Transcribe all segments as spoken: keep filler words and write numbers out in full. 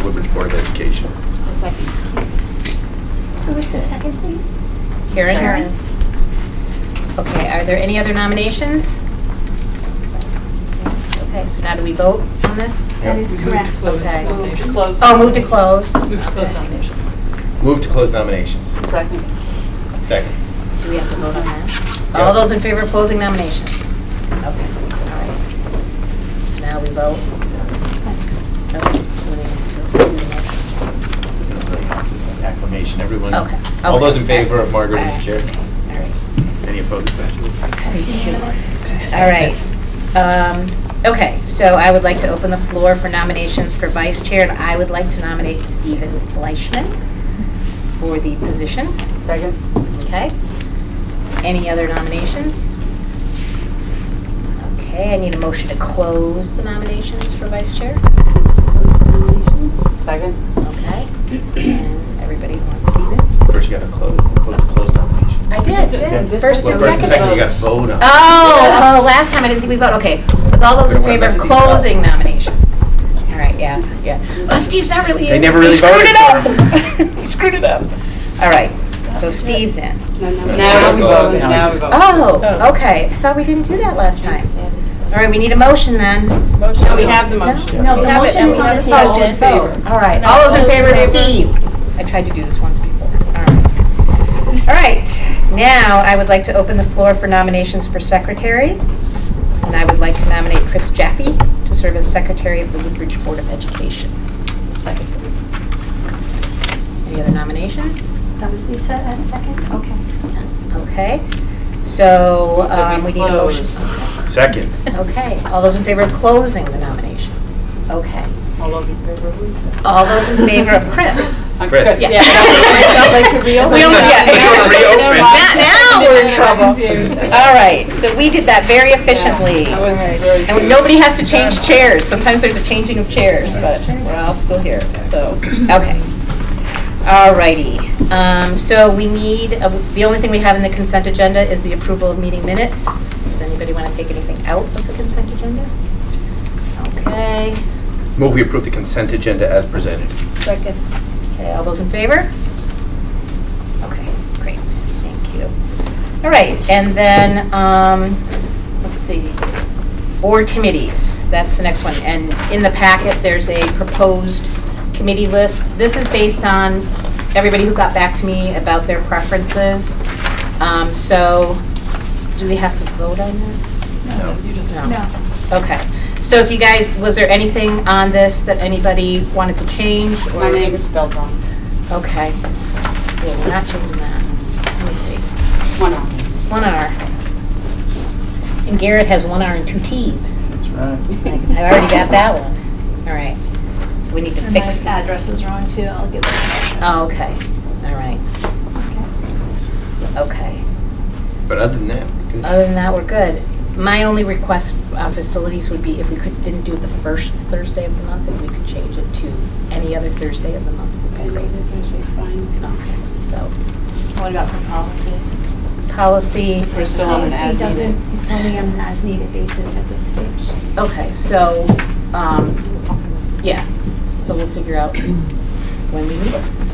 Woodbridge Board of Education. Second. Who was the second, please? Karen. Karen. Okay, are there any other nominations? Okay, so now do we vote on this? That is correct. Okay. Move to close. Oh, move to close. Move to close Okay. nominations. Move to close nominations. Second. Second. Do we have to vote on that? Yeah. All those in favor of closing nominations? Okay, all right. So now we vote. Okay, somebody wants to do the next. Just an acclamation, everyone. Okay. All Okay. those in favor of Margaret as All chair? right. All right. Any opposed? All right. Um, okay, so I would like to open the floor for nominations for vice chair, and I would like to nominate Stephen Fleischman for the position. Second. Okay. Any other nominations? Okay, I need a motion to close the nominations for vice chair. Second. Okay. And everybody wants Stephen? First, you got to close, close, close nomination. I did. did. First Well, and first and second. second, you got to vote on. Oh, oh, last time I didn't think we vote. Okay, with all those We in don't wanna favor of mess these up. closing nominations. All right, yeah, yeah. Oh, Steve's not really in. They never really He screwed voted it up. He screwed it up. All right, so Steve's in. No, no. No, Now we no, vote. no. Now we vote. Oh, okay. I thought we didn't do that last time. All right, we need a motion then. Motion. No, We have the motion. No, We the have it, and motion we is have on a the second. table. All in favor. All right, So all now those in those in favor of favor. Steve. I tried to do this once before. All right. All right, now I would like to open the floor for nominations for secretary. And I would like to nominate Chris Jaffe to serve as secretary of the Woodbridge Board of Education. Second. Any other nominations? That was Lisa as second? Okay. Okay, so Move that um, we we need a motion. close. Second. Okay, all those in favor of closing the nominations? Okay. All those in favor of Lisa? All those in favor of Chris? I'm Chris. Yeah. Yeah. I'd like to reopen. We only- yeah. Just wanna reopen. Never Now, mind. now we're in trouble. Confused. All right, so we did that very efficiently. That was very And smooth. nobody has to change chairs. Sometimes there's a changing of chairs, but we're all still here, so, okay. All righty. Um, so we need, uh, the only thing we have in the consent agenda is the approval of meeting minutes. Does anybody want to take anything out of the consent agenda? Okay. Move we approve the consent agenda as presented. Second. Okay, all those in favor? Okay, great, thank you. All right, and then, um, let's see, board committees, that's the next one. And in the packet, there's a proposed committee list. This is based on everybody who got back to me about their preferences. Um, so, do we have to vote on this? No. You just No. No. Okay, so if you guys, was there anything on this that anybody wanted to change? or- My name is spelled wrong. Okay. Well, we're not changing that. Let me see. One R. One R. And Garrett has one R and two T's. That's right. I already got that one. All right. So we need to And fix. my address is wrong too, I'll give it. Oh, okay. All right. Okay. But other than that, we're good. Other than that, we're good. My only request on facilities would be if we could, didn't do it the first Thursday of the month, if we could change it to any other Thursday of the month. would be great. Fine. Okay. So, What about for policy? policy. We're still on an Policy as doesn't, needed. it's only on an as-needed basis at this stage. Okay, so, um, yeah, so we'll figure out when we meet.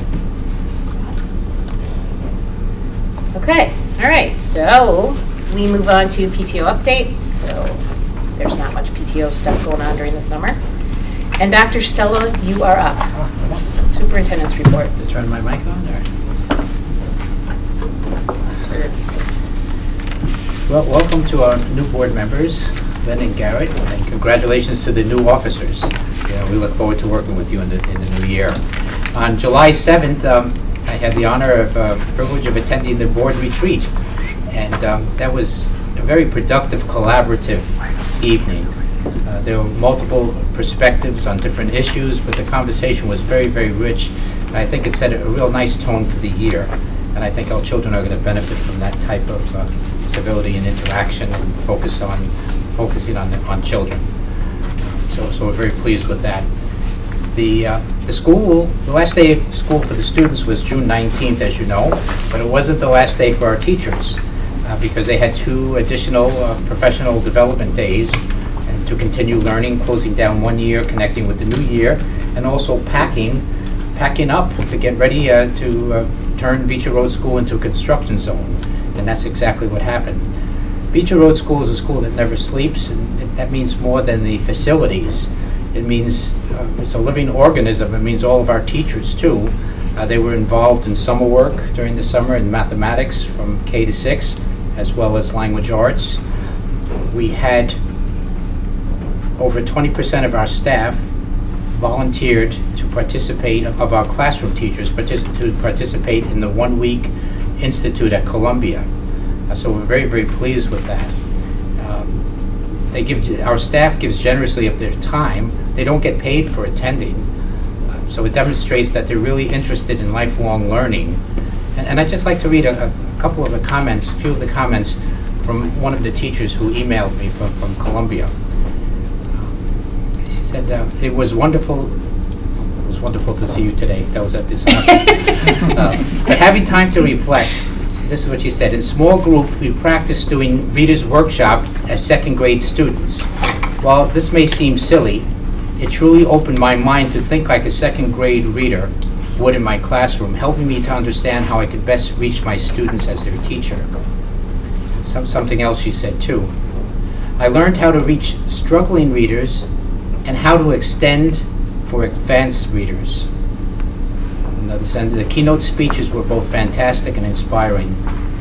Okay, all right, so we move on to P T O update. So there's not much P T O stuff going on during the summer. And Doctor Stella, you are up. Superintendent's report. To turn my mic on there. Well, welcome to our new board members, Lynn and Garrett, and congratulations to the new officers. You know, we look forward to working with you in the, in the new year. On July seventh, um, I had the honor of, uh, privilege of attending the board retreat, and um, that was a very productive, collaborative evening. Uh, there were multiple perspectives on different issues, but the conversation was very, very rich, and I think it set a real nice tone for the year. And I think our children are going to benefit from that type of uh, civility and interaction and focus on focusing on the, on children. So, so we're very pleased with that. The uh, the school, the last day of school for the students was June nineteenth, as you know, but it wasn't the last day for our teachers uh, because they had two additional uh, professional development days, and to continue learning, closing down one year, connecting with the new year, and also packing, packing up to get ready uh, to uh, turn Beecher Road School into a construction zone. And that's exactly what happened. Beecher Road School is a school that never sleeps, and it, that means more than the facilities. It means uh, it's a living organism. It means all of our teachers too. Uh, they were involved in summer work during the summer in mathematics from K to six, as well as language arts. We had over twenty percent of our staff volunteered to participate, of, of our classroom teachers, partic to participate in the one-week institute at Columbia. Uh, so we're very, very pleased with that. Um, they give, our staff gives generously of their time. They don't get paid for attending. Uh, so it demonstrates that they're really interested in lifelong learning. And, and I'd just like to read a, a couple of the comments, a few of the comments from one of the teachers who emailed me from, from Columbia. She said, uh, it was wonderful, it was wonderful to see you today. That was at this uh, but having time to reflect, this is what she said, in small group we practiced doing reader's workshop as second grade students. While this may seem silly, it truly opened my mind to think like a second grade reader would in my classroom, helping me to understand how I could best reach my students as their teacher. Some, something else she said too. I learned how to reach struggling readers and how to extend for advanced readers. Another sentence, the keynote speeches were both fantastic and inspiring.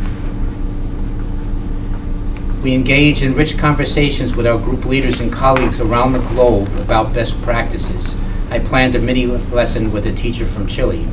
We engaged in rich conversations with our group leaders and colleagues around the globe about best practices. I planned a mini lesson with a teacher from Chile.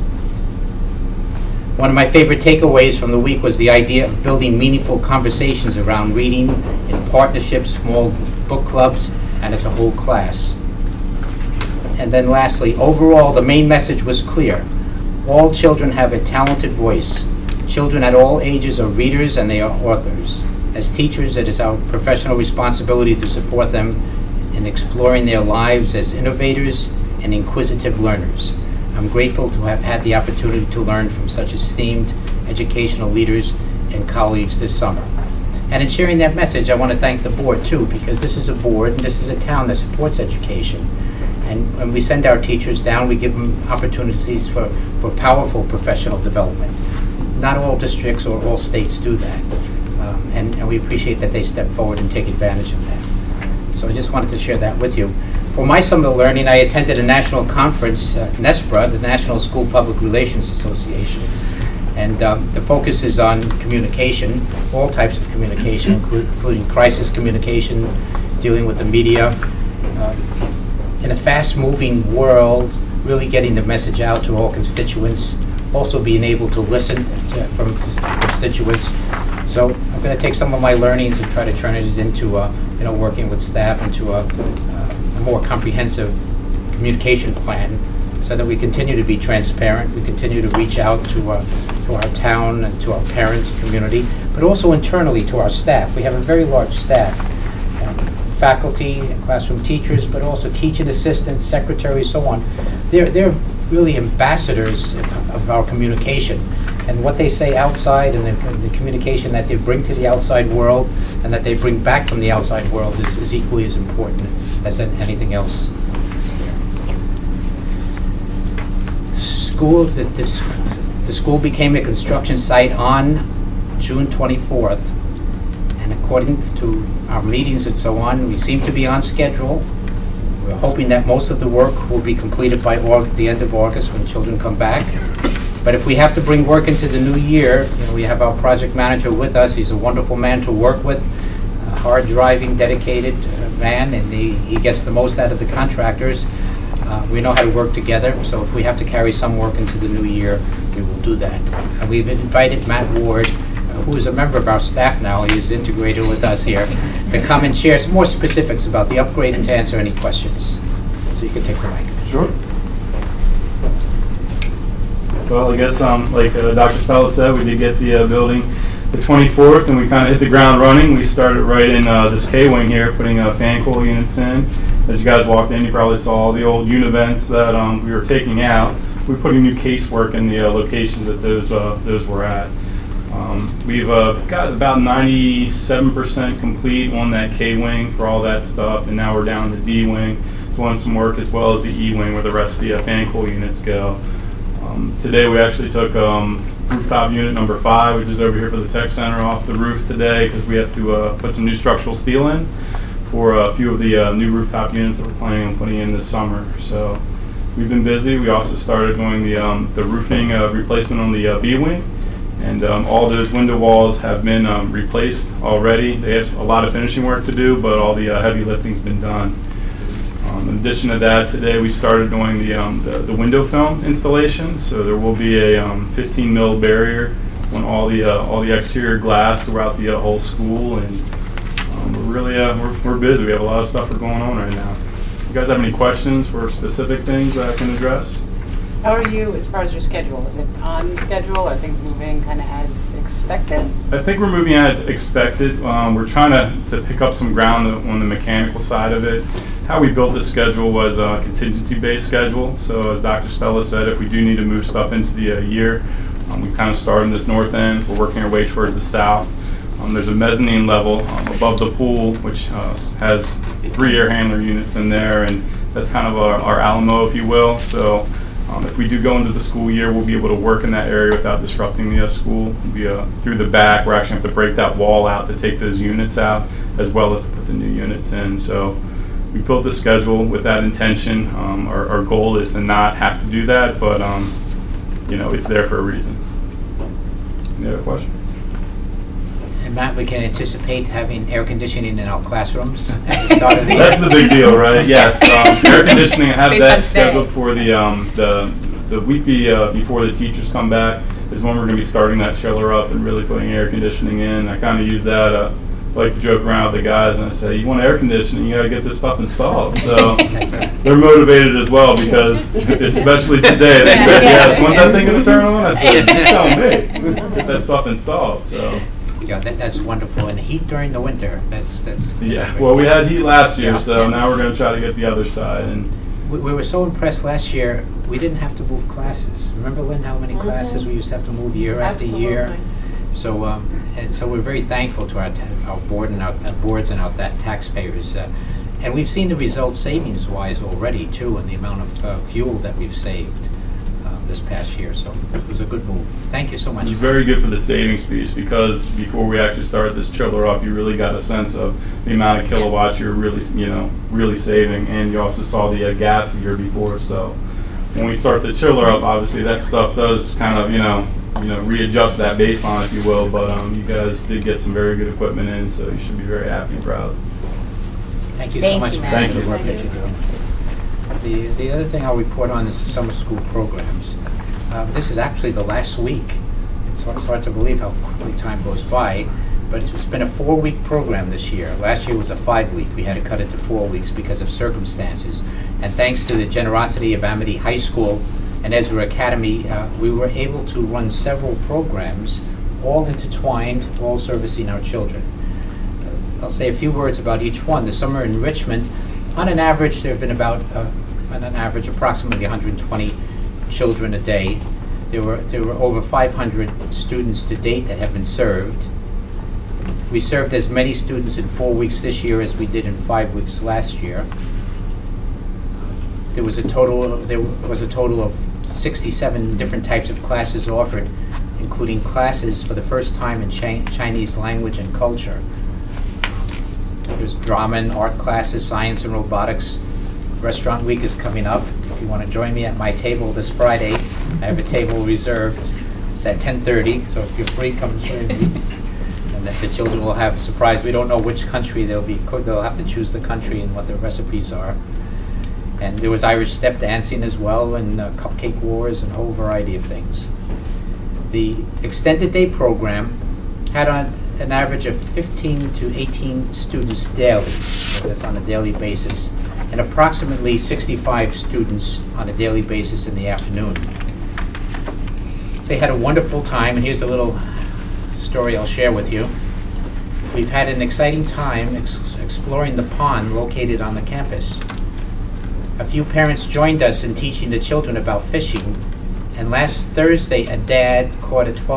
One of my favorite takeaways from the week was the idea of building meaningful conversations around reading in partnerships, small book clubs, and as a whole class. And then lastly, overall, the main message was clear. All children have a talented voice. Children at all ages are readers and they are authors. As teachers, it is our professional responsibility to support them in exploring their lives as innovators and inquisitive learners. I'm grateful to have had the opportunity to learn from such esteemed educational leaders and colleagues this summer. And in sharing that message, I want to thank the board too, because this is a board and this is a town that supports education. And when we send our teachers down, we give them opportunities for, for powerful professional development. Not all districts or all states do that. Um, and, and we appreciate that they step forward and take advantage of that. So I just wanted to share that with you. For my summer learning, I attended a national conference, uh, NESPRA, the National School Public Relations Association. And um, the focus is on communication, all types of communication, inclu including crisis communication, dealing with the media. Uh, in a fast-moving world, really getting the message out to all constituents, also being able to listen to, from constituents. So I'm going to take some of my learnings and try to turn it into, uh, you know, working with staff into a, a more comprehensive communication plan, so that we continue to be transparent, we continue to reach out to, uh, to our town and to our parents, community, but also internally to our staff. We have a very large staff, um, faculty, classroom teachers, but also teaching assistants, secretaries, so on. They're, they're really ambassadors of our communication. And what they say outside and the, the communication that they bring to the outside world and that they bring back from the outside world is, is equally as important as anything else is there. School, the, this, the school became a construction site on June twenty-fourth. And according to our meetings and so on, we seem to be on schedule. We're hoping that most of the work will be completed by the end of August when children come back. But if we have to bring work into the new year, you know, we have our project manager with us. He's a wonderful man to work with, a hard-driving, dedicated uh, man, and he, he gets the most out of the contractors. Uh, we know how to work together, so if we have to carry some work into the new year, we will do that. And we've invited Matt Ward, uh, who is a member of our staff now, he is integrated with us here, to come and share some more specifics about the upgrade and to answer any questions. So you can take the mic. Sure. Well, I guess um, like uh, Doctor Salas said, we did get the uh, building the twenty-fourth, and we kind of hit the ground running. We started right in uh, this K-wing here, putting uh, fan coil units in. As you guys walked in, you probably saw the old univents that um, we were taking out. We're putting new casework in the uh, locations that those uh, those were at. Um, we've uh, got about ninety-seven percent complete on that K-wing for all that stuff, and now we're down to D-wing, doing some work, as well as the E-wing where the rest of the uh, fan coil units go. Um, today we actually took um, rooftop unit number five, which is over here for the tech center, off the roof today because we have to uh, put some new structural steel in for a few of the uh, new rooftop units that we're planning on putting in this summer. So we've been busy. We also started doing the, um, the roofing uh, replacement on the uh, B-wing. And um, all those window walls have been um, replaced already. They have a lot of finishing work to do, but all the uh, heavy lifting's been done. Um, in addition to that, today we started doing the, um, the, the window film installation. So there will be a um, fifteen mil barrier on all the uh, all the exterior glass throughout the uh, whole school, and um, we're really uh, we're, we're busy. We have a lot of stuff going on right now. You guys have any questions for specific things that I can address? How are you as far as your schedule? Is it on schedule? Are things moving kind of as expected? I think we're moving as expected. Um, we're trying to, to pick up some ground on the mechanical side of it. How we built this schedule was a contingency-based schedule. So as Doctor Stella said, if we do need to move stuff into the uh, year, um, we kind of start in this north end. We're working our way towards the south. Um, there's a mezzanine level um, above the pool, which uh, has three air handler units in there, and that's kind of our, our Alamo, if you will. So Um, if we do go into the school year, we'll be able to work in that area without disrupting the uh, school. We'll be, uh, through the back, we're actually going to have to break that wall out to take those units out, as well as to put the new units in. So we built the schedule with that intention. Um, our, our goal is to not have to do that, but um, you know, it's there for a reason. Any other questions? And Matt, we can anticipate having air conditioning in our classrooms at the start of the year. That's the big deal, right? Yes, um, air conditioning. I have Based on that today. scheduled for the um, the the week be, uh, before the teachers come back is when we're going to be starting that chiller up and really putting air conditioning in. I kind of use that. Uh, I like to joke around with the guys and I say, you want air conditioning, you got to get this stuff installed. So they're motivated as well because, especially today, they said, yes, when's that thing going to turn on? I said, you tell me, get that stuff installed. So. Yeah, that, that's wonderful. And heat during the winter, that's, that's. that's Yeah, great. well, we had heat last year, Yeah. so Yeah. now we're going to try to get the other side. And We, we were so impressed last year, we didn't have to move classes. Remember, Lynn, how many classes we used to have to move year after year? Absolutely. So, um, and so we're very thankful to our, ta our board and our, our boards and our ta taxpayers. Uh, and we've seen the results savings-wise already, too, in the amount of uh, fuel that we've saved uh, this past year. So it was a good move. Thank you so much. it's very good for the savings piece because before we actually started this chiller up, you really got a sense of the amount of kilowatts you're really, you know, really saving. And you also saw the uh, gas the year before. So when we start the chiller up, obviously that stuff does kind of, you know, you know, readjust that baseline, if you will. But um, you guys did get some very good equipment in, so you should be very happy and proud. Thank you so Thank much you, for Matt. the work Thank that you. you're doing. The, the other thing I'll report on is the summer school programs. Uh, this is actually the last week. It's, it's hard to believe how quickly time goes by, but it's, it's been a four-week program this year. Last year was a five-week. We had to cut it to four weeks because of circumstances. And thanks to the generosity of Amity High School and Ezra Academy, uh, we were able to run several programs, all intertwined, all servicing our children. Uh, I'll say a few words about each one. The summer enrichment, on an average, there have been about, uh, on an average, approximately one hundred twenty children a day. There were, there were over five hundred students to date that have been served. We served as many students in four weeks this year as we did in five weeks last year. There was a total, there was a total of sixty-seven different types of classes offered, including classes for the first time in Chi- Chinese language and culture. There's drama and art classes, science and robotics. Restaurant week is coming up. If you want to join me at my table this Friday, I have a table reserved. It's at ten thirty, so if you're free, come join me. And that the children will have a surprise. We don't know which country they'll be cooked. They'll have to choose the country and what their recipes are. And there was Irish step dancing as well, and uh, cupcake wars, and a whole variety of things. The extended day program had on an average of fifteen to eighteen students daily. So that's on a daily basis, and approximately sixty-five students on a daily basis in the afternoon. They had a wonderful time, and here's a little story I'll share with you. We've had an exciting time ex exploring the pond located on the campus. A few parents joined us in teaching the children about fishing, and last Thursday a dad caught a twelve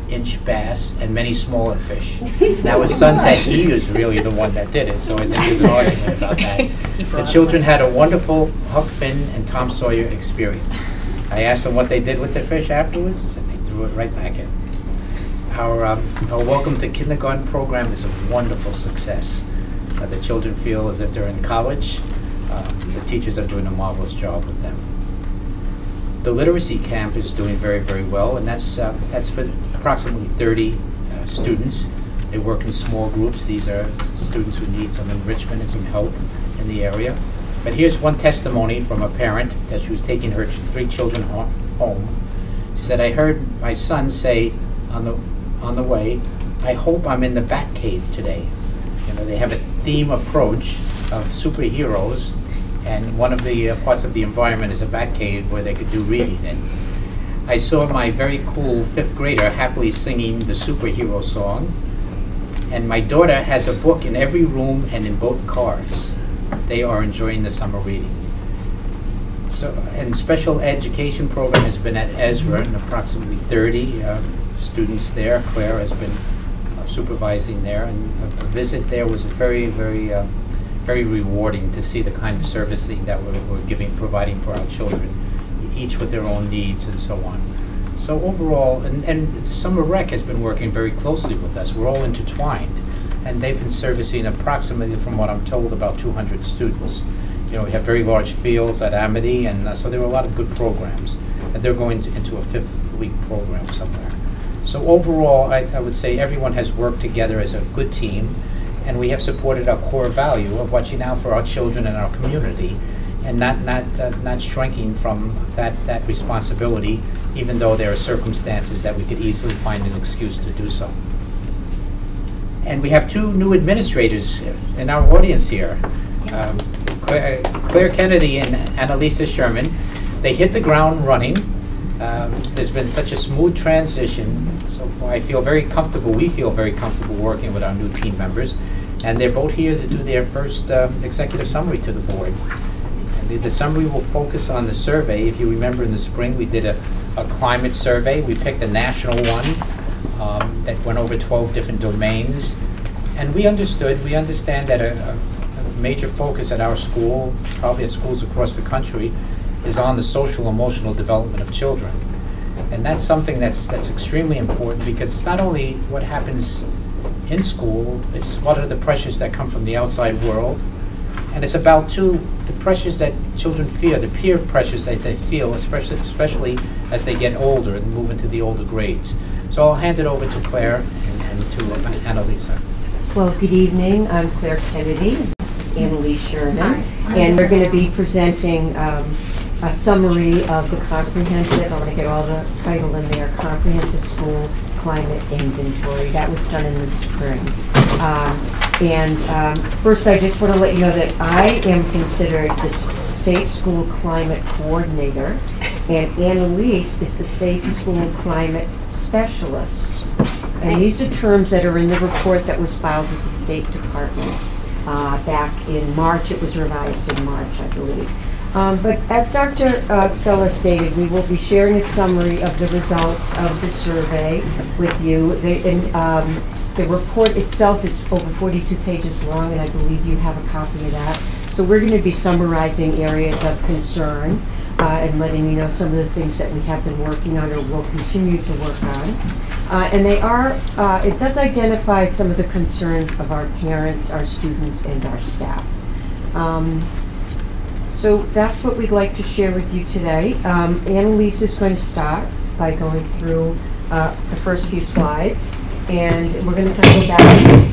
inch bass and many smaller fish. Now his son said he was really the one that did it, so I think there's an argument about that. The children had a wonderful Huck Finn and Tom Sawyer experience. I asked them what they did with the fish afterwards, and they threw it right back in. Our, um, our Welcome to Kindergarten program is a wonderful success. Uh, the children feel as if they're in college. Uh, the teachers are doing a marvelous job with them. The literacy camp is doing very, very well, and that's uh, that's for approximately thirty uh, students. They work in small groups. These are students who need some enrichment and some help in the area. But here's one testimony from a parent that she was taking her ch three children ho home. She said, "I heard my son say on the on the way, 'I hope I'm in the Bat Cave today.'" You know, they have a theme approach of superheroes, and one of the uh, parts of the environment is a bat cave where they could do reading in. I saw my very cool fifth grader happily singing the superhero song, and my daughter has a book in every room and in both cars. They are enjoying the summer reading. So, and special education program has been at Ezra, and approximately thirty uh, students there. Claire has been uh, supervising there, and a, a visit there was very, very uh, very rewarding to see the kind of servicing that we're, we're giving, providing for our children, each with their own needs and so on. So overall, and, and Summer Rec has been working very closely with us. We're all intertwined, and they've been servicing approximately, from what I'm told, about two hundred students. You know, we have very large fields at Amity, and uh, so there are a lot of good programs, and they're going to, into a fifth week program somewhere. So overall, I, I would say everyone has worked together as a good team, and we have supported our core value of watching out for our children and our community, and not not uh, not shrinking from that that responsibility, even though there are circumstances that we could easily find an excuse to do so. And we have two new administrators in our audience here, um, Claire, Claire Kennedy and Annalisa Sherman. They hit the ground running. Um, there's been such a smooth transition, so I feel very comfortable, we feel very comfortable working with our new team members, and they're both here to do their first uh, executive summary to the board. And the, the summary will focus on the survey. If you remember in the spring, we did a, a climate survey. We picked a national one um, that went over twelve different domains, and we understood, we understand that a, a, a major focus at our school, probably at schools across the country, is on the social emotional development of children. And that's something that's that's extremely important, because it's not only what happens in school, it's what are the pressures that come from the outside world. And it's about, too, the pressures that children feel, the peer pressures that they feel, especially, especially as they get older and move into the older grades. So I'll hand it over to Claire and, and to uh, Annalisa. Well, good evening. I'm Claire Kennedy. This is Annalise Sherman. Hi. And we're going to be presenting um, a summary of the comprehensive, I want to get all the title in there, Comprehensive School Climate Inventory. That was done in the spring. Um, and um, first I just want to let you know that I am considered the Safe School Climate Coordinator, and Annalise is the Safe School Climate Specialist. And these are terms that are in the report that was filed with the State Department uh, back in March. It was revised in March, I believe. Um, but as Doctor Uh, Stella stated, we will be sharing a summary of the results of the survey with you. The, and, um, the report itself is over forty-two pages long, and I believe you have a copy of that. So we're going to be summarizing areas of concern uh, and letting you know some of the things that we have been working on or will continue to work on. Uh, and they are, uh, it does identify some of the concerns of our parents, our students, and our staff. Um, So that's what we'd like to share with you today. Um, Annalise is going to start by going through uh, the first few slides, and we're going to kind of go back,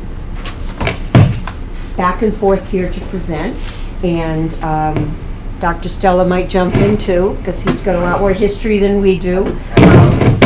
back and forth here to present. And um, Doctor Stella might jump in too, because he's got a lot more history than we do. Um,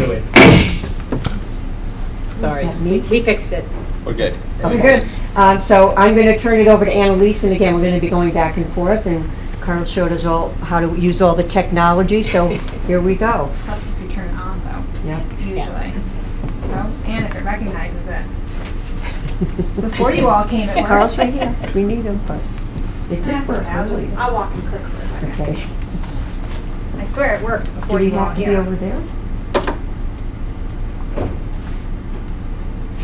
Sorry, we, we fixed it. We're good. Okay. Good. Um, so I'm going to turn it over to Annalise, and again, we're going to be going back and forth, and Carl showed us all how to use all the technology, so here we go. Helps if you turn it on, though. Yeah. Usually. Well, and if it recognizes it. Before you all came, it worked. Carl's right here. We need him, but it did That's work. okay. I'll, just, I'll walk and click for a second. Okay. I swear it worked Do before we you all have to be here. over there?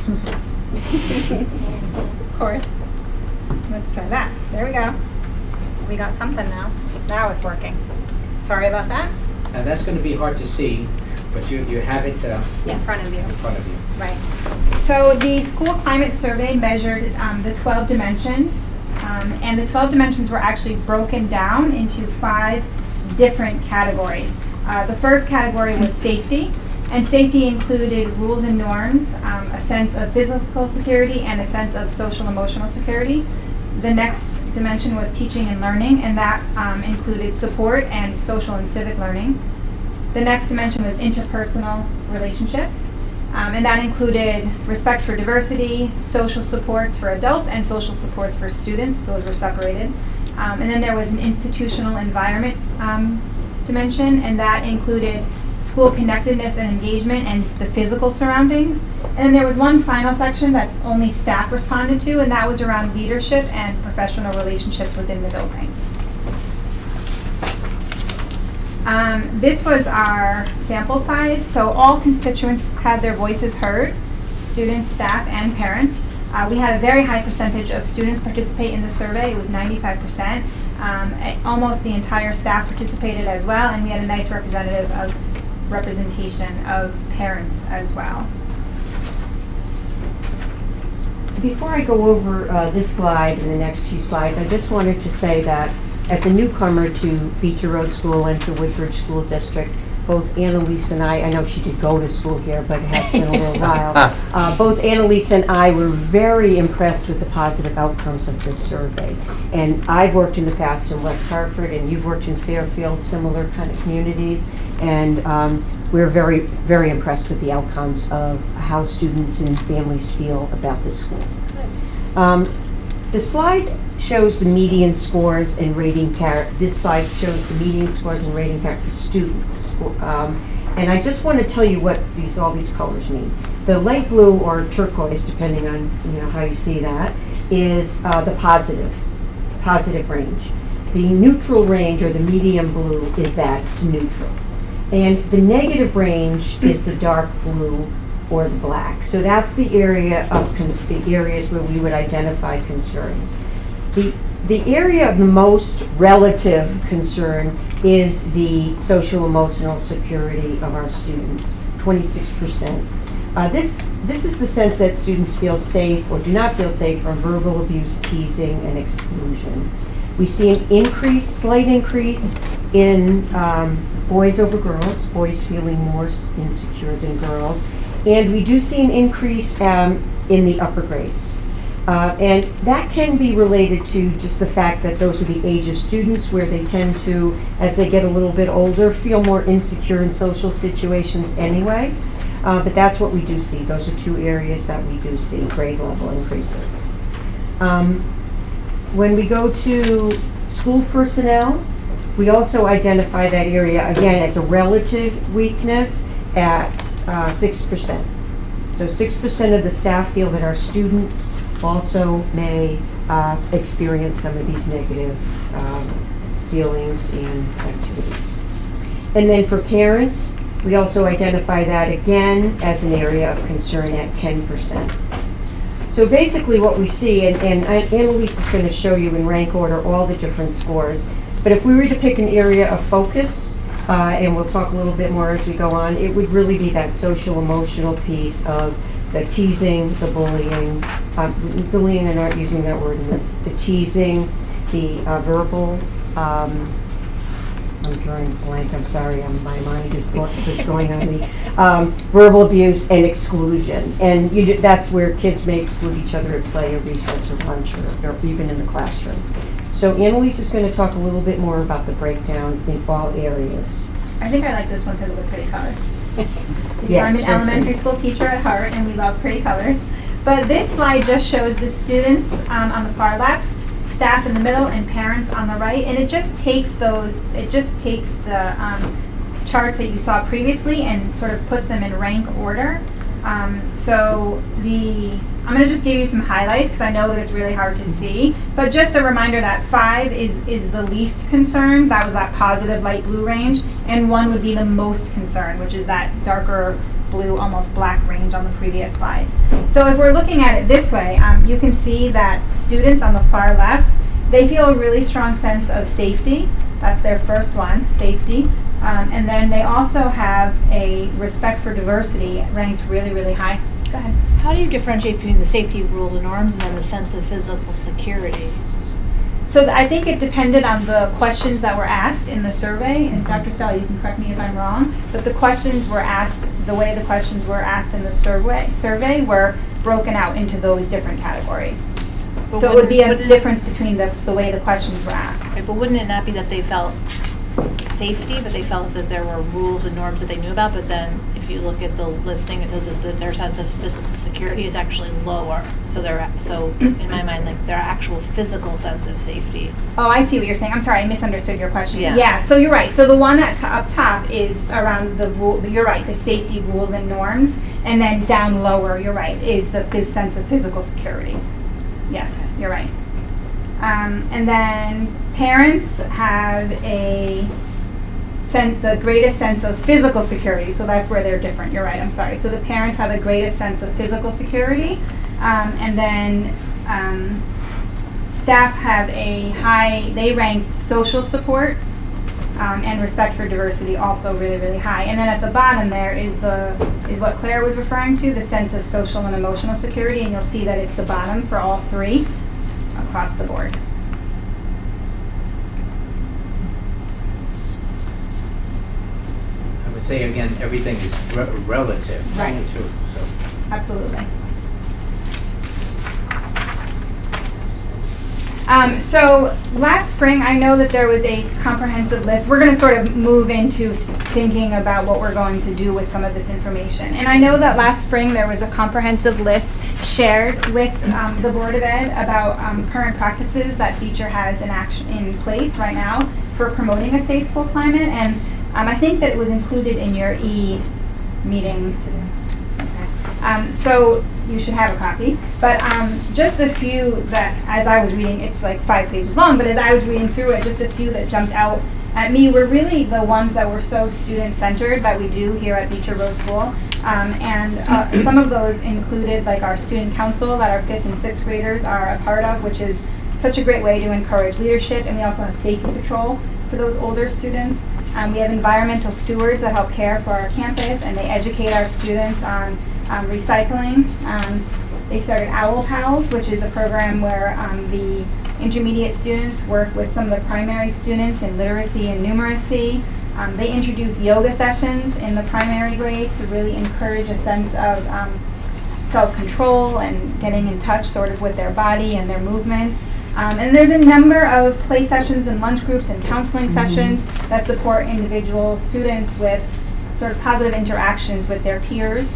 Of course. Let's try that. There we go. We got something now. Now it's working. Sorry about that. Now, that's going to be hard to see, but you, you have it uh, In front of you. in front of you. Right. So the school climate survey measured um, the twelve dimensions, um, and the twelve dimensions were actually broken down into five different categories. Uh, the first category was safety, and safety included rules and norms, um, a sense of physical security, and a sense of social emotional security. The next dimension was teaching and learning, and that um, included support and social and civic learning. The next dimension was interpersonal relationships, um, and that included respect for diversity, social supports for adults, and social supports for students. Those were separated. Um, and then there was an institutional environment um, dimension, and that included school connectedness and engagement and the physical surroundings. And then there was one final section that only staff responded to, and that was around leadership and professional relationships within the building. Um, this was our sample size, so all constituents had their voices heard, students, staff, and parents. Uh, we had a very high percentage of students participate in the survey. It was ninety-five percent. Um, almost the entire staff participated as well, and we had a nice representative of representation of parents as well. Before I go over uh, this slide and the next few slides, I just wanted to say that as a newcomer to Beecher Road School and to Woodbridge School District, both Annalise and I, I know she did go to school here, but it has been a little while, uh, both Annalise and I were very impressed with the positive outcomes of this survey. And I've worked in the past in West Hartford, and you've worked in Fairfield, similar kind of communities, and um, we're very, very impressed with the outcomes of how students and families feel about this school. Um, the slide shows the median scores and rating parent. This slide shows the median scores and rating parent for students. Um, and I just want to tell you what these all these colors mean. The light blue or turquoise, depending on you know how you see that, is uh, the positive, positive range. The neutral range or the medium blue is that it's neutral. And the negative range is the dark blue or the black. So that's the area of con the areas where we would identify concerns. The, the area of the most relative concern is the social emotional security of our students, twenty-six percent. Uh, this, this is the sense that students feel safe or do not feel safe from verbal abuse, teasing, and exclusion. We see an increase, slight increase in um, boys over girls, boys feeling more insecure than girls. And we do see an increase um, in the upper grades. Uh, and that can be related to just the fact that those are the age of students where they tend to, as they get a little bit older, feel more insecure in social situations anyway. Uh, but that's what we do see. Those are two areas that we do see grade level increases. Um, when we go to school personnel, we also identify that area again as a relative weakness at uh, six percent. So six percent of the staff feel that our students also may uh, experience some of these negative um, feelings and activities. And then for parents, we also identify that again as an area of concern at ten percent. So basically what we see, and, and Annalise is going to show you in rank order all the different scores, but if we were to pick an area of focus, uh, and we'll talk a little bit more as we go on, it would really be that social emotional piece of the teasing, the bullying, uh, bullying, I'm not using that word in this, the teasing, the uh, verbal, um, I'm drawing a blank, I'm sorry, I'm, my mind is go is going on the um, verbal abuse and exclusion. And you do, that's where kids may exclude each other at play or recess or lunch or, or even in the classroom. So Annalise is going to talk a little bit more about the breakdown in all areas. I think I like this one because of the pretty colors. Yes, I'm an elementary school teacher at heart, and we love pretty colors. But this slide just shows the students um, on the far left, staff in the middle, and parents on the right. And it just takes those, it just takes the um, charts that you saw previously and sort of puts them in rank order. Um, so the, I'm going to just give you some highlights because I know that it's really hard to see. But just a reminder that five is, is the least concern. That was that positive light blue range. And one would be the most concern, which is that darker blue, almost black range on the previous slides. So if we're looking at it this way, um, you can see that students on the far left, they feel a really strong sense of safety. That's their first one, safety. Um, and then they also have a respect for diversity ranked really, really high. Go ahead. How do you differentiate between the safety rules and norms and then the sense of physical security? So th- I think it depended on the questions that were asked in the survey, and Doctor Sally, you can correct me if I'm wrong, but the questions were asked, the way the questions were asked in the survey, survey were broken out into those different categories. But so it would be a wouldn't- difference between the, the way the questions were asked. Right, but wouldn't it not be that they felt safety, but they felt that there were rules and norms that they knew about, but then if you look at the listing, it says is that their sense of physical security is actually lower. So they're, so in my mind, like their actual physical sense of safety. Oh, I see what you're saying. I'm sorry, I misunderstood your question. Yeah. Yeah, so you're right. So the one at t- up top is around the rule, you're right, the safety rules and norms, and then down lower, you're right, is the phys- sense of physical security. Yes, you're right. Um, and then parents have a sense, the greatest sense of physical security, so that's where they're different. You're right, I'm sorry. So the parents have the greatest sense of physical security, um, and then um, staff have a high, they ranked social support um, and respect for diversity also really, really high. And then at the bottom there is the is what Claire was referring to, the sense of social and emotional security, and you'll see that it's the bottom for all three across the board. I would say again, everything is re relative. Right. Too, so. Absolutely. Um, so last spring, I know that there was a comprehensive list. We're going to sort of move into thinking about what we're going to do with some of this information. And I know that last spring there was a comprehensive list shared with um, the Board of Ed about um, current practices that Beecher has in action in place right now for promoting a safe school climate. And um, I think that it was included in your e-meeting today. Okay. Um, so you should have a copy, but um, just a few that, as I was reading, it's like five pages long, but as I was reading through it, just a few that jumped out at me were really the ones that were so student-centered that we do here at Beecher Road School. Um, and uh, some of those included like our student council that our fifth and sixth graders are a part of, which is such a great way to encourage leadership, and we also have safety patrol for those older students. Um, we have environmental stewards that help care for our campus, and they educate our students on Um, recycling. Um, they started Owl Pals, which is a program where um, the intermediate students work with some of the primary students in literacy and numeracy. Um, they introduce yoga sessions in the primary grades to really encourage a sense of um, self-control and getting in touch sort of with their body and their movements. Um, and there's a number of play sessions and lunch groups and counseling mm-hmm. sessions that support individual students with sort of positive interactions with their peers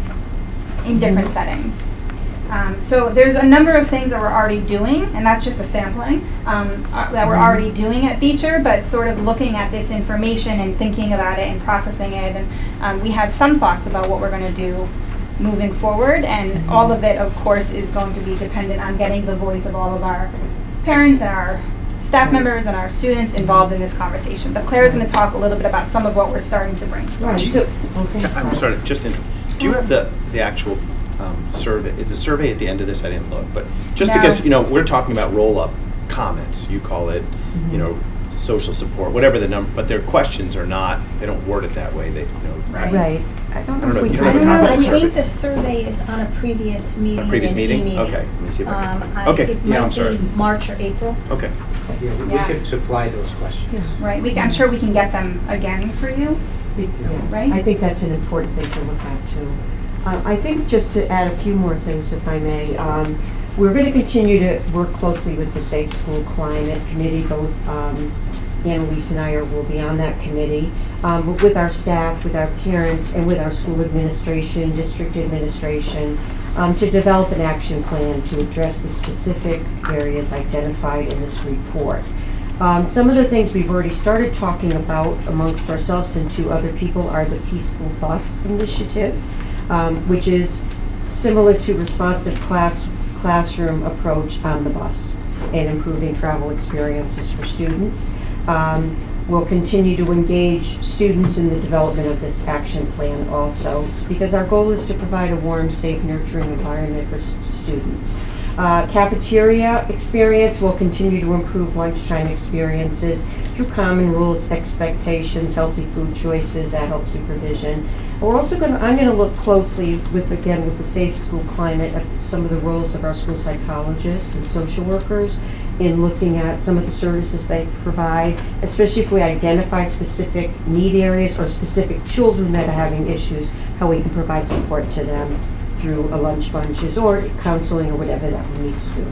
in different settings. Um, so there's a number of things that we're already doing, and that's just a sampling, um, uh, that we're already doing at Beecher, but sort of looking at this information and thinking about it and processing it. And um, we have some thoughts about what we're going to do moving forward, and all of it, of course, is going to be dependent on getting the voice of all of our parents and our staff members and our students involved in this conversation. But Claire is going to talk a little bit about some of what we're starting to bring. Right. Do you, So, okay, I'm sorry, just inter do you have the the actual um, survey? Is the survey at the end of this? I didn't look, but just No. because you know we're talking about roll-up comments, you call it, mm-hmm. you know, social support, whatever the number. But their questions are not. They don't word it that way. They, you know, Right. right. I don't I know don't if we know, you can. don't I don't know, I Comment survey. think the survey is on a previous meeting. A previous an meeting? e-meeting. Okay, let me see if I can. Um, I- Okay, it yeah, I'm might sorry. be March or April. Okay. Yeah, we, Yeah. we could supply those questions. Yeah. Right, we, I'm sure we can get them again for you. Yeah, Right? I think that's an important thing to look at too. Uh, I think just to add a few more things, if I may, um, we're going to continue to work closely with the Safe School Climate Committee. Both um, Annalise and I are, will be on that committee, um, but with our staff, with our parents, and with our school administration, district administration, um, to develop an action plan to address the specific areas identified in this report. Um, some of the things we've already started talking about amongst ourselves and to other people are the Peaceful Bus Initiative, um, which is similar to responsive class classroom approach on the bus and improving travel experiences for students. Um, We'll continue to engage students in the development of this action plan also, because our goal is to provide a warm, safe, nurturing environment for s- students. Uh, cafeteria experience will continue to improve lunchtime experiences through common rules, expectations, healthy food choices, adult supervision. We're also going to, I'm going to look closely with, again, with the Safe School Climate at some of the roles of our school psychologists and social workers in looking at some of the services they provide, especially if we identify specific need areas or specific children that are having issues, how we can provide support to them through a lunch bunches or counseling or whatever that we need to do.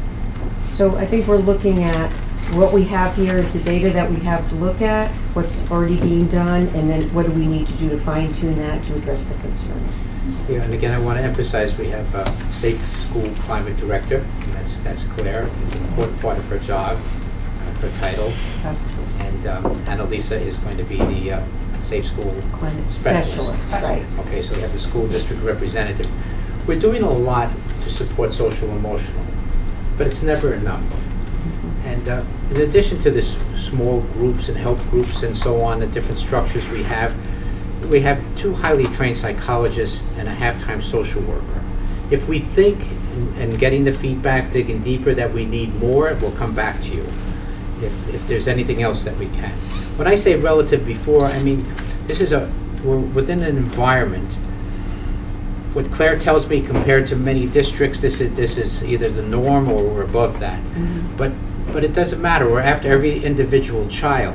So I think we're looking at what we have here is the data that we have to look at, what's already being done, and then what do we need to do to fine tune that to address the concerns. Yeah, and again, I want to emphasize we have a Safe School Climate Director, and that's, that's Claire. It's an important part of her job, uh, her title. Absolutely. And um, Annalisa is going to be the uh, Safe School Climate Specialist. specialist, right. Okay, so we have the school district representative. We're doing a lot to support social emotional, but it's never enough. And uh, in addition to this small groups and help groups and so on, the different structures we have, we have two highly trained psychologists and a half-time social worker. If we think, and getting the feedback, digging deeper, that we need more, we'll come back to you if, if there's anything else that we can. When I say relative before, I mean, this is a, we're within an environment. What Claire tells me, compared to many districts, this is, this is either the norm or we're above that. Mm-hmm. But But it doesn't matter. We're after every individual child.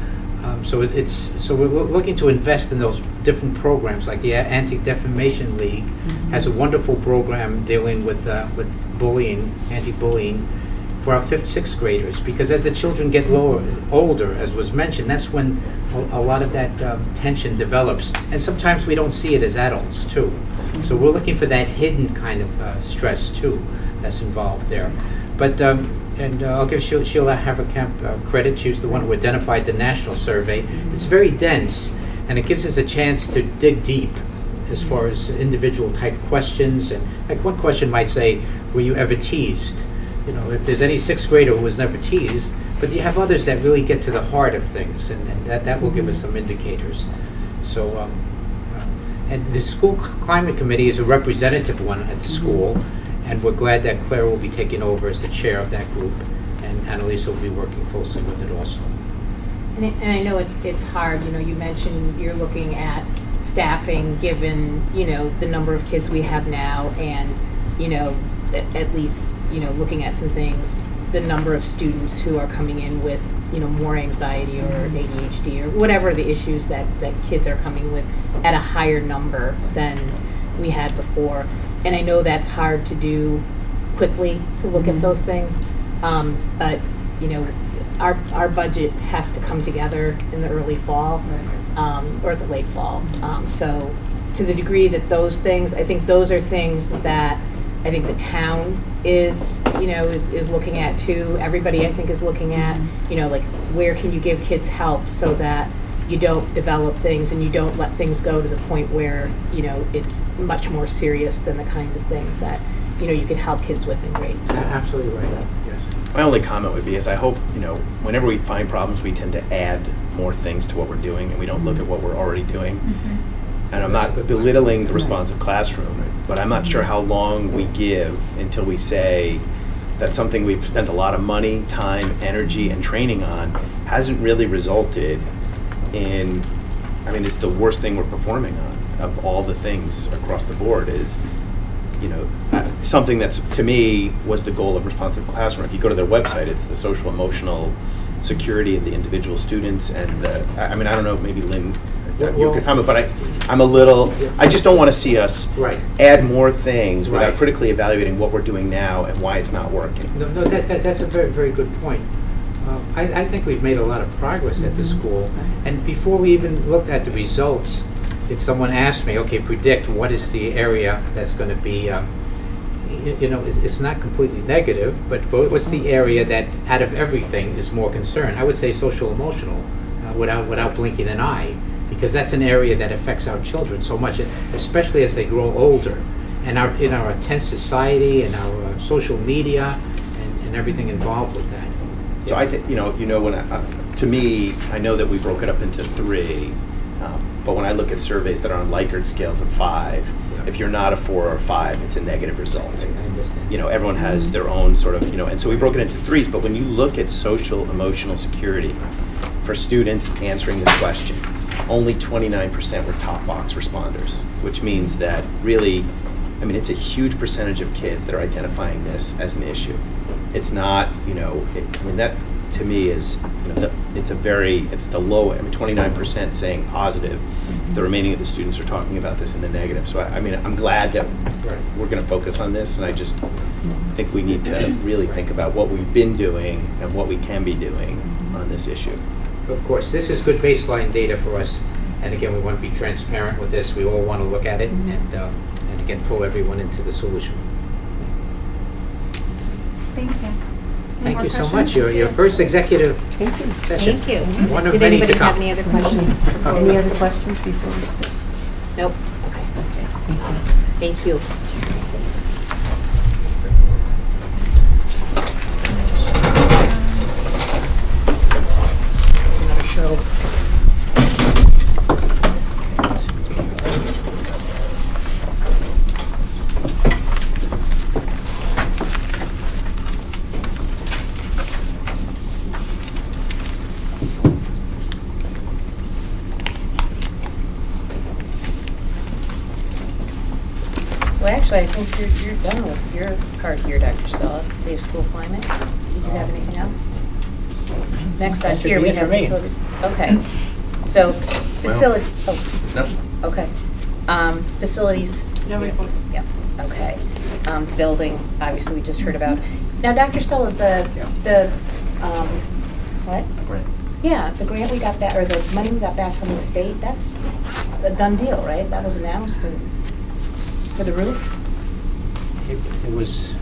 Um, so it's so we're looking to invest in those different programs, like the Anti-Defamation League mm-hmm. has a wonderful program dealing with uh, with bullying, anti-bullying, for our fifth, sixth graders. Because as the children get lower, older, as was mentioned, that's when a, a lot of that um, tension develops, and sometimes we don't see it as adults too. Mm-hmm. So we're looking for that hidden kind of uh, stress too that's involved there. But um, And uh, I'll give Sheila, Sheila Haverkamp uh, credit. She was the one who identified the national survey. Mm-hmm. It's very dense, and it gives us a chance to dig deep as far as individual type questions. And like one question might say, were you ever teased? You know, if there's any sixth grader who was never teased, but you have others that really get to the heart of things, and, and that, that will give us some indicators. So, um, uh, and the school climate committee is a representative one at the school. And we're glad that Claire will be taking over as the chair of that group, and Annalisa will be working closely with it also. And, it, and I know it's, it's hard, you know, you mentioned you're looking at staffing given, you know, the number of kids we have now and, you know, at, at least, you know, looking at some things, the number of students who are coming in with, you know, more anxiety or A D H D or whatever the issues that, that kids are coming with at a higher number than we had before. And I know that's hard to do quickly, to look mm-hmm. at those things, um, but you know, our our budget has to come together in the early fall um, or the late fall. Um, so, to the degree that those things, I think those are things that I think the town is, you know, is is looking at too. Everybody, I think, is looking at, mm-hmm. you know, like where can you give kids help so that you don't develop things and you don't let things go to the point where, you know, it's much more serious than the kinds of things that, you know, you can help kids with in grade school. Absolutely right. So. Yes. My only comment would be is I hope, you know, whenever we find problems, we tend to add more things to what we're doing and we don't look at what we're already doing. Mm-hmm. And I'm not belittling the responsive classroom, but I'm not sure how long we give until we say that something we've spent a lot of money, time, energy, and training on hasn't really resulted in, I mean, it's the worst thing we're performing on of all the things across the board is, you know, uh, something that's, to me, was the goal of Responsive Classroom. If you go to their website, it's the social emotional security of the individual students and the, I mean, I don't know, maybe Lynn, well, you could comment, but I, I'm a little, I just don't want to see us right. add more things without right. critically evaluating what we're doing now and why it's not working. No, no, that, that that's a very, very good point. Uh, I, I think we've made a lot of progress mm-hmm. at the school, and before we even looked at the results, if someone asked me, okay, predict what is the area that's going to be, um, you, you know, it's, it's not completely negative, but what's the area that out of everything is more concerned? I would say social emotional, uh, without without blinking an eye, because that's an area that affects our children so much, especially as they grow older, and our in our intense society and our uh, social media and, and everything involved with that. So I think, you know, you know, when I, to me, I know that we broke it up into three, um, but when I look at surveys that are on Likert scales of five, if you're not a four or a five, it's a negative result. You know, everyone has their own sort of, you know, and so we broke it into threes, but when you look at social emotional security for students answering this question, only twenty-nine percent were top box responders, which means that really, I mean, it's a huge percentage of kids that are identifying this as an issue. It's not, you know, it, I mean, that to me is, you know, the, it's a very, it's the low, I mean, twenty-nine percent saying positive. The remaining of the students are talking about this in the negative. So, I, I mean, I'm glad that we're going to focus on this, and I just think we need to really think about what we've been doing and what we can be doing on this issue. Of course, this is good baseline data for us, and again, we want to be transparent with this. We all want to look at it, and, uh, and again, pull everyone into the solution. Thank you. Any Thank more you so questions? much. Your, your first executive session. Thank you. One of Did many anybody to come. have any other questions? Any other questions before we start? Nope. Okay. Thank you. There's another show. So actually, I think you're, you're done with your part here, Doctor Stella, Safe School Climate. Did you have anything else? Next That up should here, be we it for have me. facilities. Okay. So, facility, oh, No? okay. Um, facilities. No report. Yep, okay. Um, building, obviously, we just heard about. Now, Doctor Stella, the, the, um, what? Right. Yeah, the grant we got back, or the money we got back from the state, that's a done deal, right? That was announced and, for the roof? It, it was,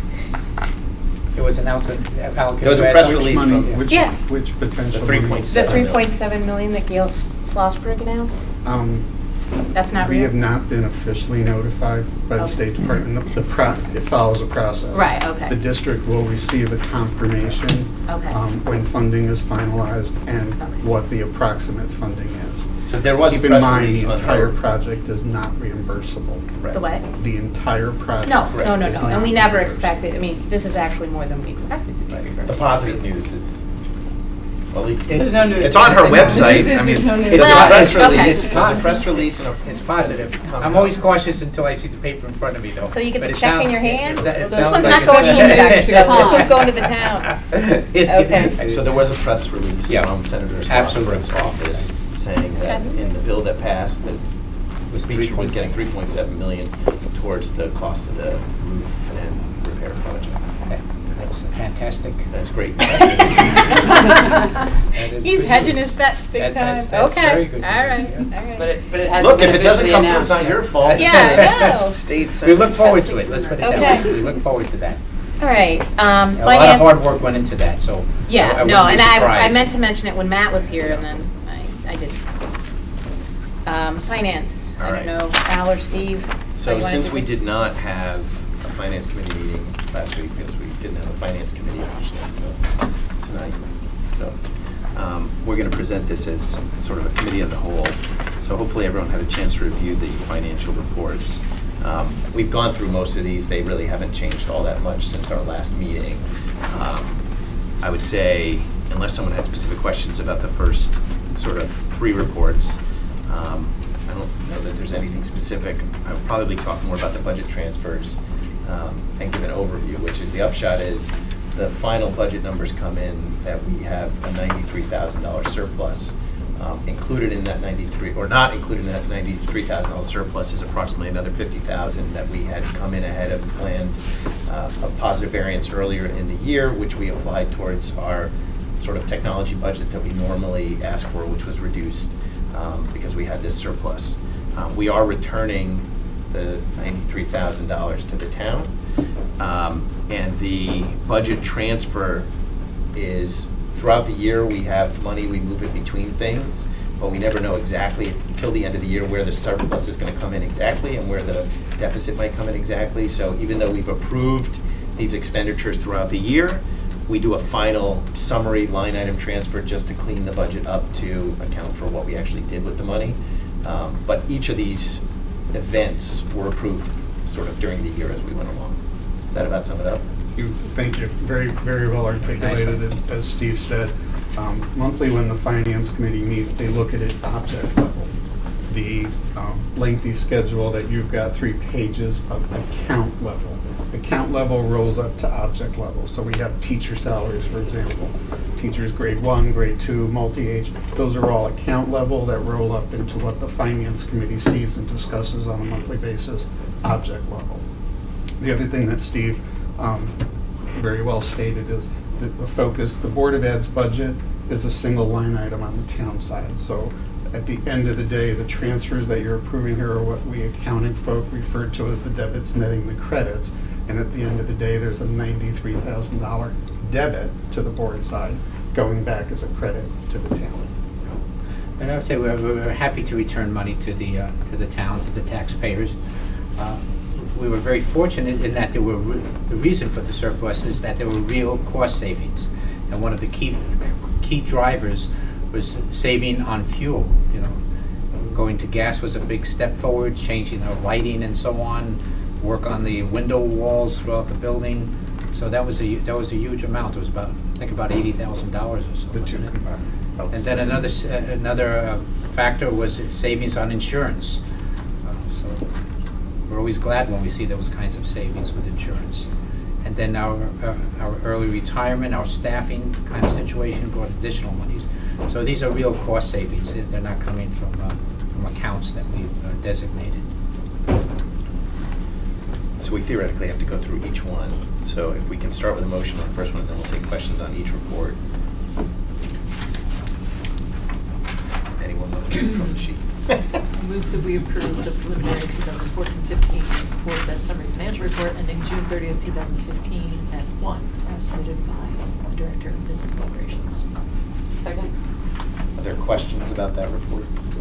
it was announced that allocated. There was a by- press which release money- from- Which, Yeah. which potential? The three money? point The seven. three point seven million that Gail Schlossberg announced? Um, That's not We real? have not been officially notified by the Okay. State Department. The pro, it follows a process. Right, okay. The district will receive a confirmation Okay. um, when funding is finalized and Okay. what the approximate funding is. So there was a Keep in press mind, release the on entire how- project is not reimbursable. Right. The what? The entire project. No, no, no, is no, and we not never reimbursed. expected, I mean, this is actually more than we expected to be The reimbursed. positive news is, well, at least- There's no news. it's on her website. I mean, No news. it's a Well, press okay. release, it's a press release and a. It's positive. I'm always cautious until I see the paper in front of me, though. So you get But the it check in sounds- your hand? it- it This sounds one's like not going it's- to you, Doctor Stella. This one's going to the town. Okay. So there was a press release Yeah. from Senator Absolutely. Schlossberg's office saying that Okay. in the bill that passed, that Was Beecher was 3.7. getting three point seven million towards the cost of the roof and repair project. Okay, That's fantastic. That's great. That is He's good hedging news. his bets big That- time. that's- that's Okay, very good all news, right, yeah. all right. But it, but it hasn't Look, been if it doesn't officially come through, it's announced not your yet. fault. Yeah, I know. State. We look forward to it, let's put it that Okay. way. We look forward to that. All right, um, A lot of hard finance. work went into that, so. I- I Yeah, wouldn't no, be and I, I surprised. meant to mention it when Matt was here, and then I, I didn't. Um, finance, I All don't right. know, Al or Steve? how So you wanna since do we it? did not have a finance committee meeting last week, because we didn't have a finance committee officially until tonight, so um, we're going to present this as sort of a committee of the whole. So hopefully everyone had a chance to review the financial reports. Um, We've gone through most of these. They really haven't changed all that much since our last meeting. Um, I would say, unless someone had specific questions about the first sort of three reports, um, I don't know that there's anything specific. I would probably talk more about the budget transfers um, and give an overview, which is the upshot is the final budget numbers come in that we have a ninety-three thousand dollars surplus. Um, included in that ninety-three, or not included in that ninety-three thousand dollars surplus is approximately another fifty thousand dollars that we had come in ahead of planned uh, a positive variance earlier in the year, which we applied towards our sort of technology budget that we normally ask for, which was reduced um, because we had this surplus. Um, we are returning the ninety-three thousand dollars to the town, um, and the budget transfer is throughout the year we have money, we move it between things, but we never know exactly until the end of the year where the surplus is going to come in exactly and where the deficit might come in exactly. So even though we've approved these expenditures throughout the year, we do a final summary line item transfer just to clean the budget up to account for what we actually did with the money. Um, but each of these events were approved sort of during the year as we went along. Does that about sum it up? You, thank you. Very, very well articulated, as, as Steve said. Um, monthly, when the finance committee meets, they look at it object level. The um, lengthy schedule that you've got three pages of account level. Account level rolls up to object level. So we have teacher salaries, for example. Teachers grade one, grade two, multi-age. Those are all account level that roll up into what the finance committee sees and discusses on a monthly basis, object level. The other thing that Steve um, very well stated is that the focus, the Board of Ed's budget is a single line item on the town side. So at the end of the day, the transfers that you're approving here are what we accounting folk refer to as the debits netting the credits. And at the end of the day, there's a ninety-three thousand dollar debit to the board side going back as a credit to the town. And I would say we're, we're happy to return money to the uh, to the town, to the taxpayers. Uh, we were very fortunate in that there were re the reason for the surplus is that there were real cost savings, and one of the key key drivers was saving on fuel. You know, going to gas was a big step forward, changing our lighting and so on, work on the window walls throughout the building. So that was a that was a huge amount. It was about I think about eighty thousand dollars or so. The two combined. And then another uh, another uh, factor was savings on insurance. Uh, so we're always glad when we see those kinds of savings with insurance. And then our uh, our early retirement, our staffing kind of situation brought additional monies. So these are real cost savings. They're not coming from uh, from accounts that we've uh, designated. So we theoretically have to go through each one. So if we can start with a motion on the first one, and then we'll take questions on each report. Anyone want to from the sheet? Move that we approve the preliminary twenty fourteen fifteen Board of Ed summary financial report ending June thirtieth, two thousand fifteen at one, as submitted by the Director of Business Operations. Second. Are there questions about that report?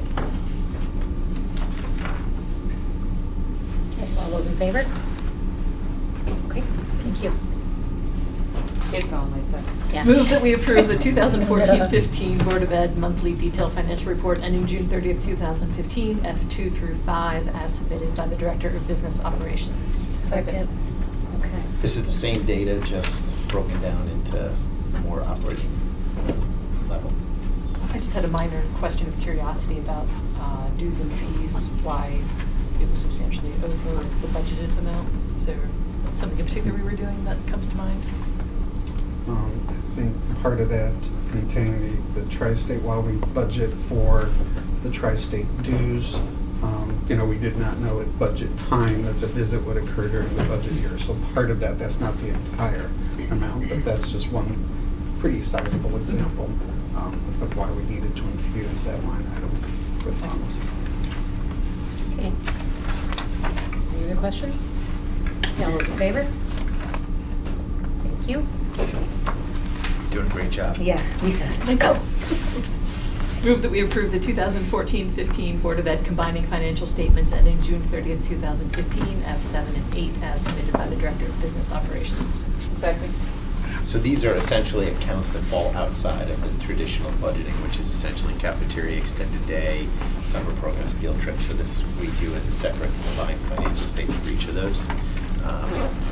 Yes, all those in favor? Okay, thank you. Keep going, Lisa. Yeah. Move that we approve the two thousand fourteen fifteen Board of Ed monthly detailed financial report ending June thirtieth, two thousand fifteen, F two through five, as submitted by the Director of Business Operations. Second. Okay. This is the same data, just broken down into more operating level. I just had a minor question of curiosity about uh, dues and fees, why it was substantially over the budgeted amount. Is there something in particular we were doing that comes to mind? Um, I think part of that contained the, the tri-state, while we budget for the tri-state dues, um, you know, we did not know at budget time that the visit would occur during the budget year. So part of that, that's not the entire amount, but that's just one pretty sizable example um, of why we needed to infuse that line item with funds. Okay. Any other questions? Yeah, all those in favor? Thank you. Doing a great job. Yeah, Lisa, go. Move that we approve the two thousand fourteen fifteen Board of Ed combining financial statements ending June thirtieth, two thousand fifteen, F seven and eight, as submitted by the Director of Business Operations. Second. So these are essentially accounts that fall outside of the traditional budgeting, which is essentially cafeteria, extended day, summer programs, field trips. So this we do as a separate combined financial statement for each of those. Um,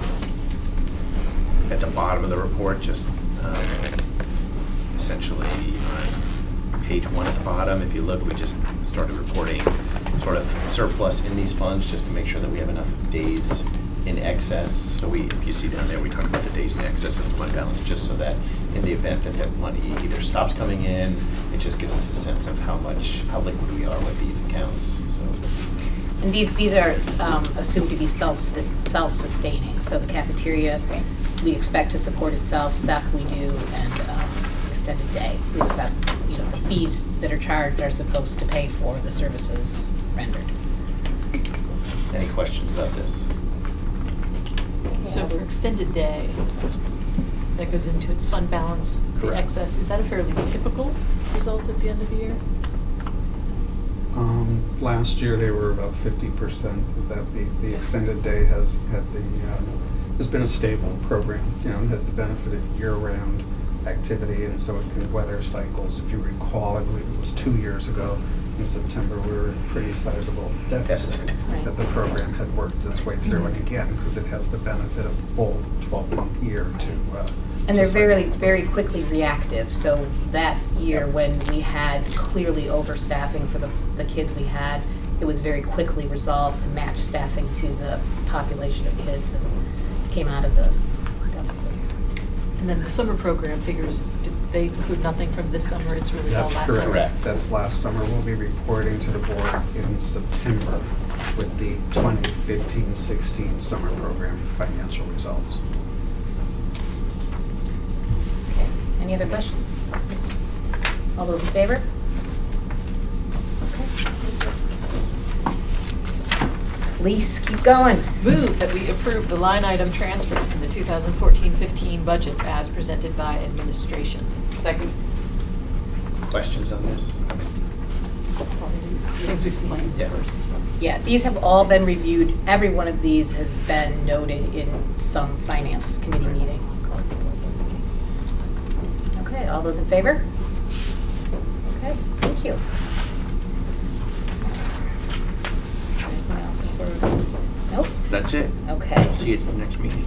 at the bottom of the report, just um, essentially on page one at the bottom, if you look, we just started reporting sort of surplus in these funds just to make sure that we have enough days in excess. So we, if you see down there, we talk about the days in excess of the fund balance, just so that in the event that that money either stops coming in, it just gives us a sense of how much, how liquid we are with these accounts. So. And these, these are um, assumed to be self, self-sustaining. So the cafeteria, we expect to support itself, S E P we do, and um, extended day. We accept, you know, the fees that are charged are supposed to pay for the services rendered. Any questions about this? So for extended day, that goes into its fund balance, the Correct. excess, is that a fairly typical result at the end of the year? Um, last year they were about fifty percent of that. The, the extended day has had the, um, has been a stable program. You know, it has the benefit of year-round activity, and so it can weather cycles. If you recall, I believe it was two years ago in September, we were in a pretty sizable deficit Right. that the program had worked its way through. And again, because it has the benefit of a full twelve-month year to uh, And they're to very, cycle. very quickly reactive, so that year Yep. when we had clearly overstaffing for the, the kids we had, it was very quickly resolved to match staffing to the population of kids and came out of the deficit. And then the summer program figures, did they include nothing from this summer? It's really all That's last correct. summer? Correct. That's last summer. We'll be reporting to the board in September with the twenty fifteen sixteen summer program financial results. Okay, any other questions? All those in favor? Please, keep going. Move that we approve the line item transfers in the two thousand fourteen fifteen budget as presented by administration. Second. Questions on this? Things we've seen Yeah. first. Yeah, these have all been reviewed. Every one of these has been noted in some finance committee meeting. Okay, all those in favor? Okay, thank you. Anything else for, nope, That's it. okay. See you at the next meeting.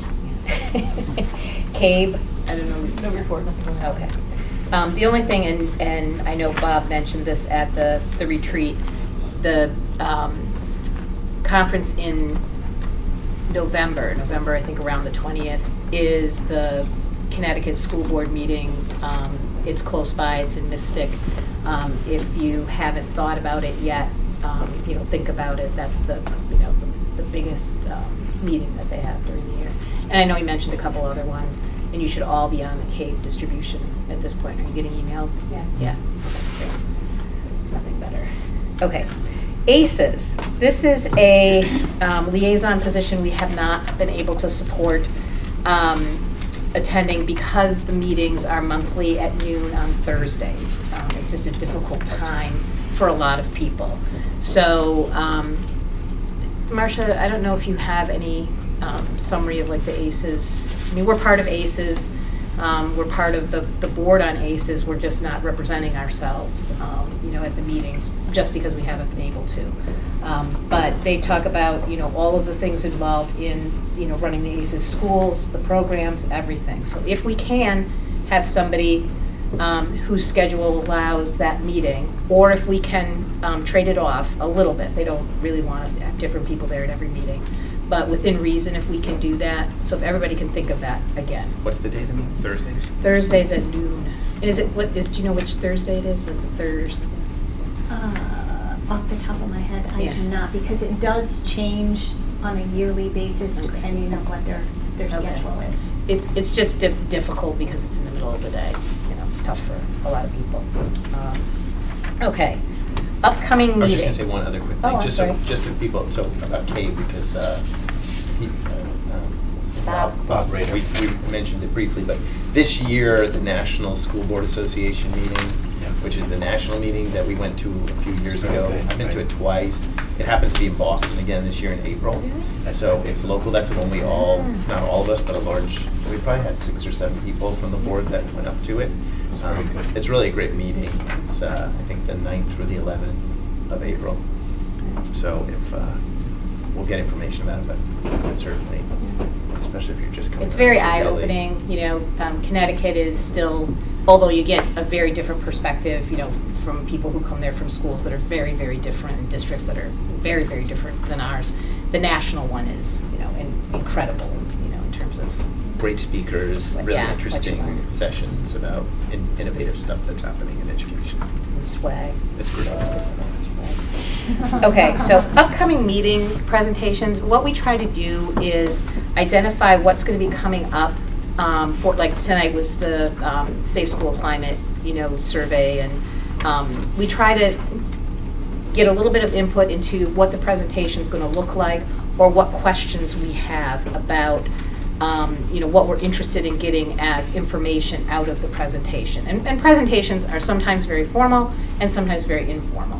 Cabe, I don't know. No report, nothing. Okay. Um, the only thing, and, and I know Bob mentioned this at the, the retreat, the um, conference in November, November I think around the twentieth, is the Connecticut School Board meeting. Um, it's close by, it's in Mystic. Um, if you haven't thought about it yet, um, you know, think about it. That's the, you know, the, the biggest um, meeting that they have during the year. And I know you mentioned a couple other ones, and you should all be on the CAVE distribution at this point. Are you getting emails? Yes. Yeah. Okay, great. Nothing better. Okay. A C E s. This is a um, liaison position we have not been able to support um, attending because the meetings are monthly at noon on Thursdays. Um, it's just a difficult time for a lot of people. So, um, Marcia, I don't know if you have any um, summary of like the A C E s. I mean, we're part of A C E s. Um, we're part of the, the board on A C E s. We're just not representing ourselves, um, you know, at the meetings just because we haven't been able to. Um, but they talk about, you know, all of the things involved in, you know, running the A C E s schools, the programs, everything. So if we can have somebody um, whose schedule allows that meeting, or if we can um, trade it off a little bit. They don't really want us to have different people there at every meeting. But within reason, if we can do that, so if everybody can think of that again. What's the day of the meeting? Thursdays? Thursdays at noon. And is it, what is, do you know which Thursday it is? Like the Thursday? Uh, Off the top of my head, I Yeah. do not, because it does change on a yearly basis Okay. depending on what their, their Okay. schedule is. It's, it's just dif- difficult because it's in the middle of the day. You know, it's tough for a lot of people. Um, Okay. Upcoming meeting. I was just gonna say one other quick thing, Oh, I'm just so, sorry. just to people, so about CAVE, because, uh, he, uh, um, what's his name? Bob. Bob Rader, we, we mentioned it briefly, but this year, the National School Board Association meeting, which is the national meeting that we went to a few years ago, Okay, I've been to right. it twice. It happens to be in Boston again this year in April. So it's local, that's the one we all, not all of us, but a large, we probably had six or seven people from the board that went up to it. It's very Um, good. It's really a great meeting. It's, uh, I think, the ninth through the eleventh of April. So if, uh, we'll get information about it, but certainly, especially if you're just coming. It's very out, really- eye-opening, you know, um, Connecticut is still, although you get a very different perspective, you know, from people who come there from schools that are very, very different, and districts that are very, very different than ours. The national one is, you know, in- incredible, you know, in terms of, Great speakers, What- really yeah, what you interesting learn. sessions about in- innovative stuff that's happening in education. swag. It's great. Okay, so upcoming meeting presentations, what we try to do is identify what's going to be coming up um, for, like tonight was the um, Safe School Climate, you know, survey, and um, we try to get a little bit of input into what the presentation is going to look like, or what questions we have about Um, you know, what we're interested in getting as information out of the presentation. And, and presentations are sometimes very formal and sometimes very informal.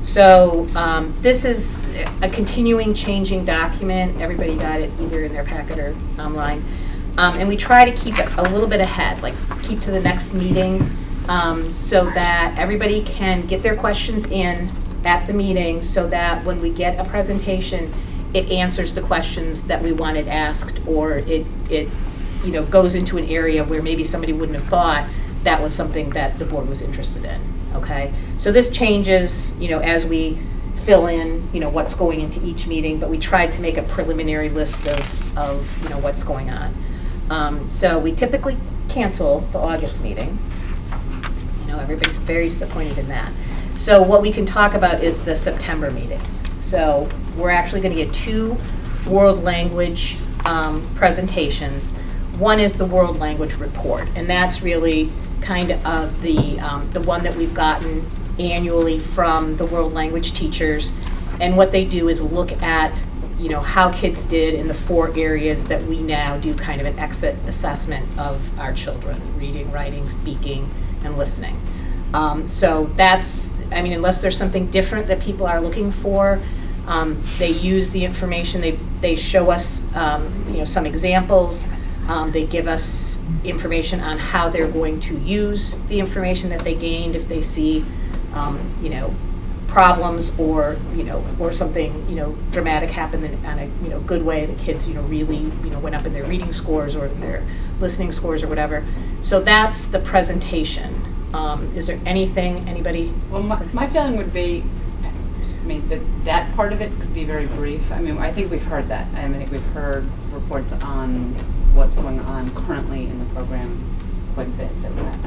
So um, this is a continuing changing document. Everybody got it either in their packet or online. Um, and we try to keep it a little bit ahead, like keep to the next meeting, um, so that everybody can get their questions in at the meeting, so that when we get a presentation, it answers the questions that we wanted asked, or it, it you know, goes into an area where maybe somebody wouldn't have thought that was something that the board was interested in, okay? So this changes, you know, as we fill in, you know, what's going into each meeting, but we tried to make a preliminary list of, of you know, what's going on. Um, so we typically cancel the August meeting. You know, everybody's very disappointed in that. So what we can talk about is the September meeting. So we're actually going to get two world language um, presentations. One is the world language report, and that's really kind of the, um, the one that we've gotten annually from the world language teachers. And what they do is look at, you know, how kids did in the four areas that we now do kind of an exit assessment of our children: reading, writing, speaking, and listening. Um, so that's, I mean, unless there's something different that people are looking for, um, they use the information, they, they show us, um, you know, some examples, um, they give us information on how they're going to use the information that they gained if they see, um, you know, problems or, you know, or something, you know, dramatic happened in, on a, you know, good way. The kids, you know, really, you know, went up in their reading scores or their listening scores or whatever. So that's the presentation. Um, is there anything, anybody? Well, my, my feeling would be, just, I mean, that that part of it could be very brief. I mean, I think we've heard that. I mean, I think we've heard reports on what's going on currently in the program quite a bit. That I, I,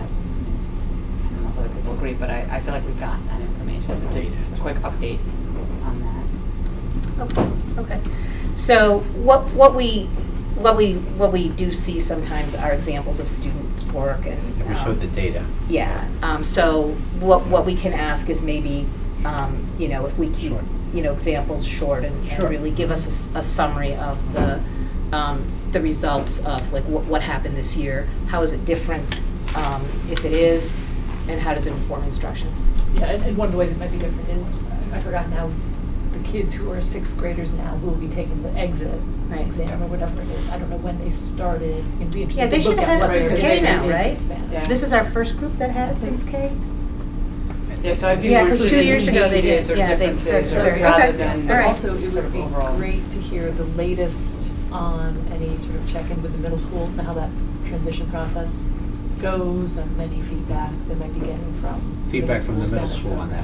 I don't know if other people agree, but I, I feel like we've got that information. Just a quick update on that. Okay. Okay. So what what we what we what we do see sometimes are examples of students' work, and We um, showed the data. Yeah. Um, so what what we can ask is maybe, um, you know, if we keep, Short. you know, examples short and, Sure. and really give us a, s- a summary of the um, the results of like what what happened this year. How is it different, um, if it is, and how does it inform instruction? Yeah, and, and one of the ways it might be different is, I forgot now, the kids who are sixth graders now will be taking the exit Right. exam or whatever it is. I don't know when they started. It'd be Yeah, interesting they to should look have at had what it their since K history now, is in right? Spanish. Yeah. This is our first group that had it since K? Yeah, so I'd be Yeah, more 'cause two interested in years ago they did. behaviors or Yeah, they differences started or third. rather Okay. than. All But right. also, it would be Overall. great to hear the latest on any sort of check-in with the middle school and how that transition process goes, and any feedback they might be getting from Feedback from the middle Spanish school on that.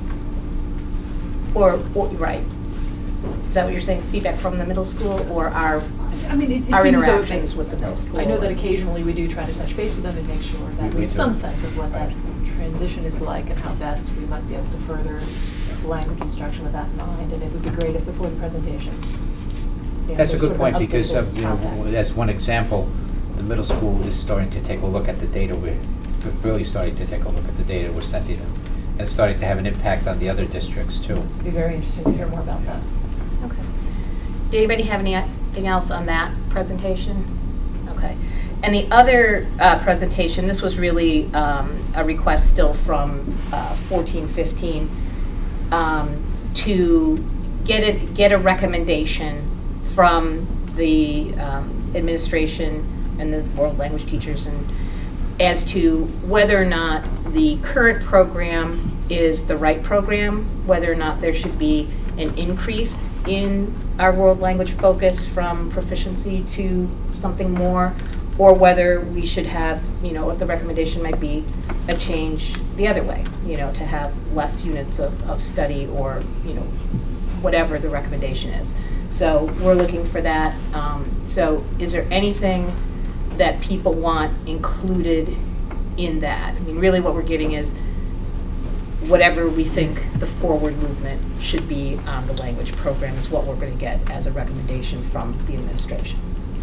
program. Or, or right. Is that what you're saying? Feedback from the middle school or our I mean, it, it our seems as though interactions with the middle school? I know that occasionally we do try to touch base with them and make sure We- that we we have do. some sense of what that Right. transition is like and how best we might be able to further language instruction with that in mind. And it would be great if before the presentation. you know, That's a there's good sort point, of an because, uh, updated you know, contact. as one example, the middle school is starting to take a look at the data. We're we're really starting to take a look at the data we're sending them. And it's starting to have an impact on the other districts, too. It'd be very interesting to hear more about that. Okay. Did anybody have anything else on that presentation? Okay. And the other uh, presentation, this was really um, a request still from uh, fourteen fifteen um, to get a, get a recommendation from the um, administration and the world language teachers and as to whether or not the current program is the right program, whether or not there should be an increase in our world language focus from proficiency to something more, or whether we should have, you know, what the recommendation might be, a change the other way, you know, to have less units of, of study or, you know, whatever the recommendation is. So we're looking for that. Um, so is there anything that people want included in that? I mean, really what we're getting is whatever we think the forward movement should be on the language program is what we're going to get as a recommendation from the administration.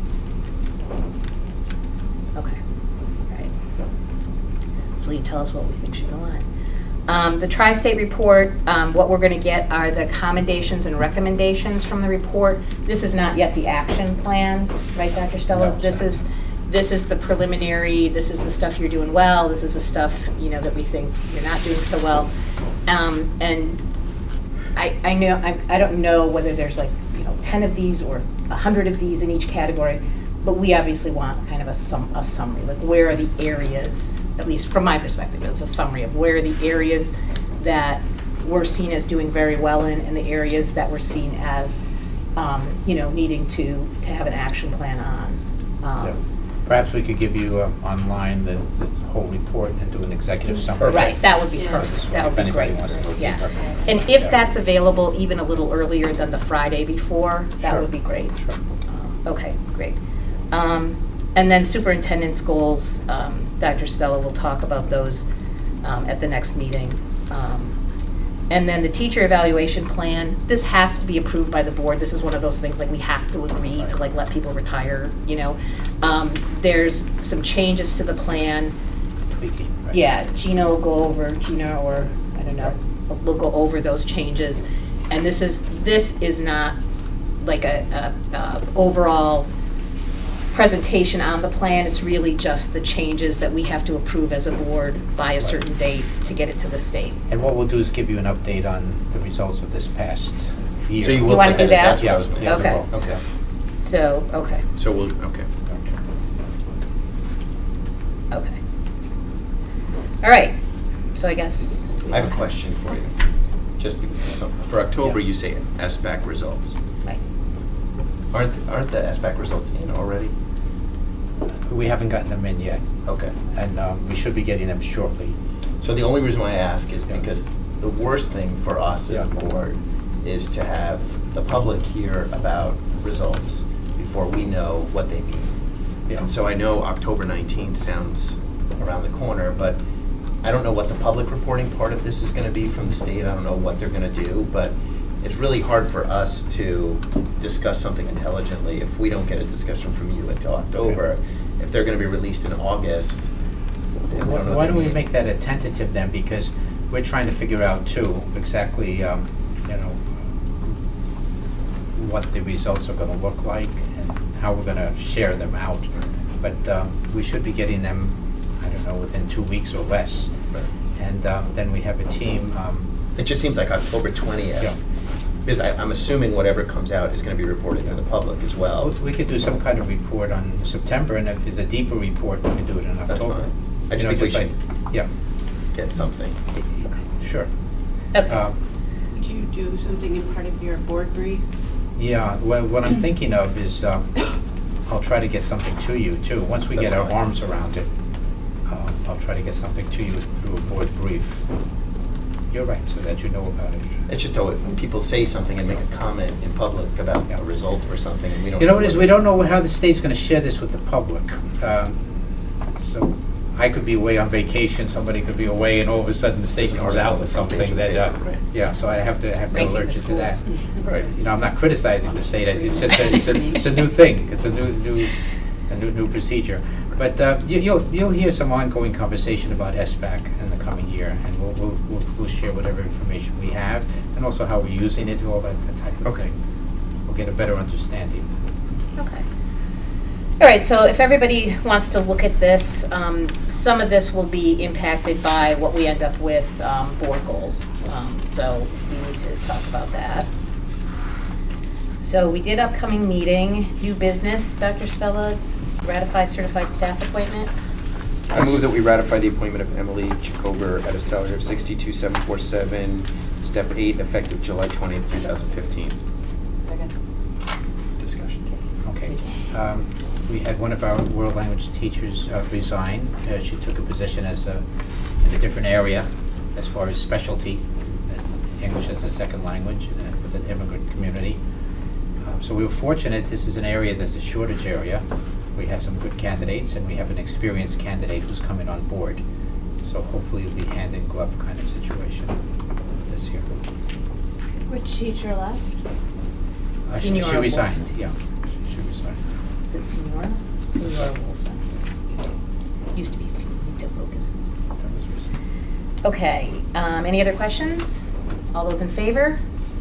Okay, all right. So you tell us what we think should go on. Um, the Tri-State report, um, what we're going to get are the commendations and recommendations from the report. This is not yet the action plan, right, Doctor Stella? No, this sorry. is this is the preliminary. This is the stuff you're doing well. This is the stuff, you know, that we think you're not doing so well. Um, and I, I know, I, I don't know whether there's like, you know, ten of these or a hundred of these in each category, but we obviously want kind of a sum, a summary, like where are the areas, at least from my perspective, it's a summary of where are the areas that we're seen as doing very well in, and the areas that we're seen as, um, you know, needing to, to have an action plan on. Um, Yeah. Perhaps we could give you uh, online the, the whole report and do an executive summary. Right, that would be Yeah. perfect, that would If be anybody great. wants to go Yeah, deeper. and if Yeah. that's available even a little earlier than the Friday before, that Sure. would be great. Sure. Um, Okay, great. Um, And then superintendent's goals, um, Doctor Stella will talk about those um, at the next meeting. Um, And then the teacher evaluation plan, this has to be approved by the board. This is one of those things, like, we have to agree to, like, let people retire, you know. Um, There's some changes to the plan. Tweaking, right? Yeah, Gina will go over, Gina or, I don't know, we'll go over those changes. And this is, this is not like a, a, a overall presentation on the plan. It's really just the changes that we have to approve as a board by a certain date to get it to the state. And what we'll do is give you an update on the results of this past year. So you You will wanna put do that in? that? That's what I was gonna Yeah, ask. okay. Okay. So, okay, So we'll, okay. okay. All right, so I guess. I have a question for you. Just because there's something, for October, Yeah. you say S BAC results. Right. Aren't, aren't the S BAC results in already? We haven't gotten them in yet, Okay. and um, we should be getting them shortly. So the only reason why I ask is Yeah. because the worst thing for us as a Yeah. board is to have the public hear about results before we know what they mean. Yeah. And so I know October nineteenth sounds around the corner, but I don't know what the public reporting part of this is gonna be from the state. I don't know what they're gonna do, but it's really hard for us to discuss something intelligently if we don't get a discussion from you until October. If they're gonna be released in August, then we don't know what Why they don't we mean. make that a tentative then, because we're trying to figure out too, exactly, um, you know, what the results are gonna look like and how we're gonna share them out. But um, we should be getting them, I don't know, within two weeks or less. Right. And um, then we have a team, um, It just seems like October twentieth. Yeah. Because I, I'm assuming whatever comes out is gonna be reported to the public as well. we could do some kind of report on September, and if there's a deeper report, we can do it in That's October. fine. I You just know, think we like- Yeah, Get something. sure. Okay. Um, Would you do something in part of your board brief? Yeah, well, what I'm thinking of is, um, I'll try to get something to you too. Once we That's get our fine. arms around it, uh, I'll try to get something to you through a board brief. You're right, so that you know about it. It's just always, when people say something and make a comment in public about Yeah. a result or something, and we don't. You know what it is, what- we don't know how the state's gonna share this with the public. Um, So I could be away on vacation, somebody could be away, and all of a sudden the state Just comes article out on with the front page something of the that, uh, paper, right. yeah, so I have to, have to Breaking alert the you to that. schools. Right. You know, I'm not criticizing the state, it's just, a- it's a, it's a new thing, it's a new, new, a new, new procedure. But uh, you- you'll, you'll hear some ongoing conversation about S BAC in the coming year, and we'll, we'll, we'll we'll share whatever information we have, and also how we're using it, all that that type of Okay. thing. We'll get a better understanding. Okay. All right, so if everybody wants to look at this, um, some of this will be impacted by what we end up with, um, board goals. Um, so we need to talk about that. So we did upcoming meeting, new business, Doctor Stella, ratify certified staff appointment. I move that we ratify the appointment of Emily Jacober at a salary of sixty-two seven forty-seven, step eight, effective July twentieth, two thousand fifteen. Second. Discussion. Okay. Um, We had one of our world language teachers uh, resign. Uh, She took a position as a, in a different area as far as specialty, uh, English as a second language uh, with an immigrant community. Um, So we were fortunate, this is an area that's a shortage area. We had some good candidates, and we have an experienced candidate who's coming on board. So hopefully it'll be hand in glove kind of situation this year. Which teacher left? Uh, she- She Senora resigned, Wilson. yeah. She she resigned. Is it Senora? Senora Wilson. Used to be Senora Wilkins. That was recent. Okay, um, any other questions? All those in favor?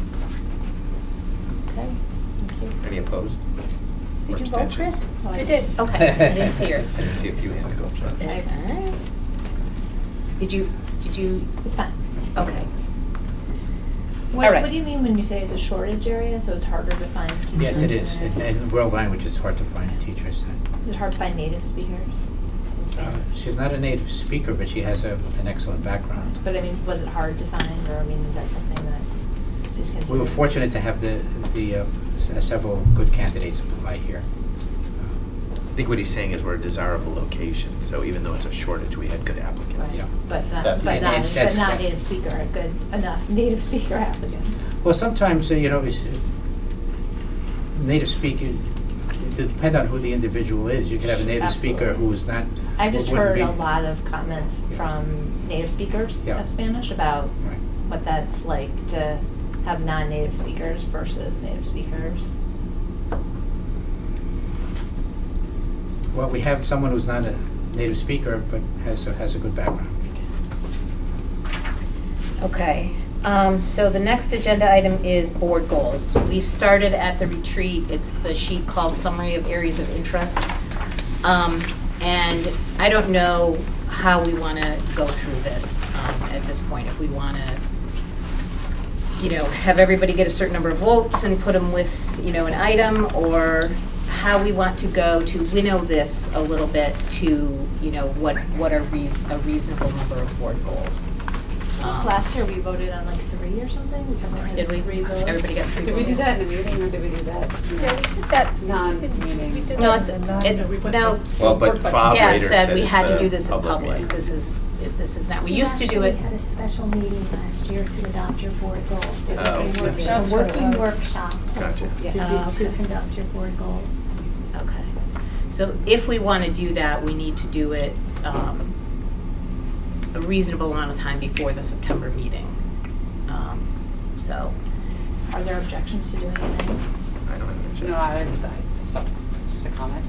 Okay, thank you. Any opposed? Or Did you vote, abstentions? Chris? Oh, I I did. did, okay, I didn't see her. I didn't see a few hands go up. so- Okay. Did you, did you, It's fine. okay. What, All right. what do you mean when you say it's a shortage area, so it's harder to find teachers? Yes, it is. in And in world language, it's hard to find teachers. Is it hard to find native speakers? in Uh, Spanish? She's not a native speaker, but she has a, an excellent background. But I mean, was it hard to find, or I mean, is that something that is considered? We were fortunate to have the, the uh, s- several good candidates apply here. I think what he's saying is we're a desirable location, so even though it's a shortage, we had good applicants. Yeah. But not, That- but yeah, not, that's but not correct. native speaker, a good enough native speaker applicants. Well, sometimes, uh, you know, it's, uh, native speaker, it depends on who the individual is. You could have a native speaker Absolutely. who is not. I've just who wouldn't heard be- a lot of comments Yeah. from native speakers Yeah. of Spanish about Right. what that's like to have non-native speakers versus native speakers. Well, we have someone who's not a native speaker, but has, a- has a good background. Okay, um, so the next agenda item is board goals. We started at the retreat, it's the sheet called Summary of Areas of Interest. Um, and I don't know how we wanna go through this, um, at this point, if we wanna, you know, have everybody get a certain number of votes and put them with, you know, an item, or how we want to go to winnow this a little bit to, you know, what, what are reas- a reasonable number of board goals. Um, Last year, we voted on like three or something. We covered had Did we? three votes. Everybody got three Did we do votes? that in a meeting, or did we do that? Yeah, we did that. Non-meeting. We did No, that it's, in the non- it, we put no. the- Well, but Bob Yeah, Rader said said we it's had to a do this in public public. meeting. This is, it- this is not, we You used to do actually it. had a special meeting last year to adopt your board goals. So it was Oh, a work- that's- a working That's- workshop Gotcha. to Yeah. do, Oh, to okay. conduct your board goals. Okay. So if we want to do that, we need to do it um, a reasonable amount of time before the September meeting. Um, So, Are there objections to doing it now? I don't have No, I just, I, so, just a comment.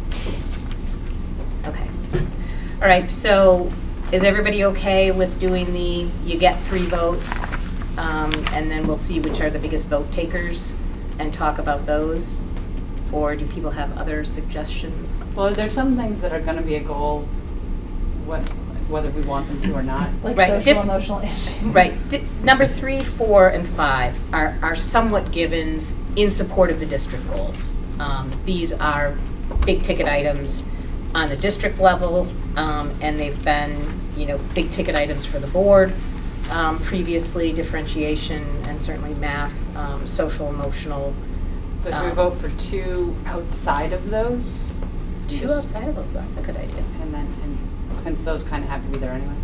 okay. All right, so is everybody okay with doing the, you get three votes, um, and then we'll see which are the biggest vote takers and talk about those? Or do people have other suggestions? Well, there's some things that are gonna be a goal, what, whether we want them to or not. Like Right, social diff- emotional issues. Right, Di- number three, four, and five are, are somewhat givens in support of the district goals. Um, these are big ticket items on the district level, um, and they've been, you know, big ticket items for the board. Um, previously, differentiation and certainly math, um, social, emotional. So should we um, vote for two outside of those? Two Just- outside of those, that's a good idea. And then, and since those kind of have to be there anyway.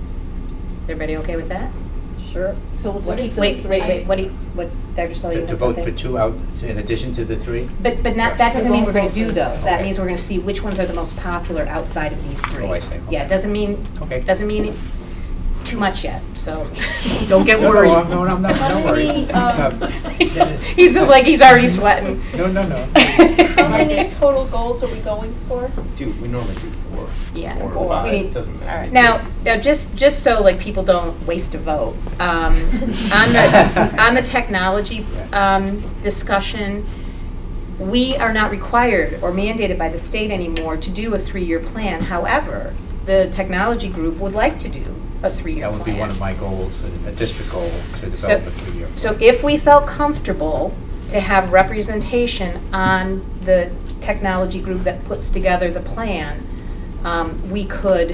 Is everybody okay with that? Sure. So we'll just What- keep those Wait, three. wait, wait, what do you, what, Doctor Sully, To you to think vote for two out, in addition to the three? But, but not, that doesn't mean we're gonna do those, that Okay. means we're gonna see which ones are the most popular outside of these three. Oh, I see. Yeah, it doesn't mean, Okay. doesn't mean too much yet, so don't get No, no, worried. I'm- No, no, I'm not, don't worry. many, um, Um, He's like, he's already sweating. No, no, no. How many total goals are we going for? Do, we normally do four. Yeah, Four four. or five, We need- doesn't matter. all right. Now, now, just, just so like people don't waste a vote, um, on the, on the technology, um, discussion, we are not required or mandated by the state anymore to do a three-year plan. However, the technology group would like to do a three-year That plan. would be one of my goals, a a district goal, to So- develop a three-year. So if we felt comfortable to have representation on the technology group that puts together the plan, um, we could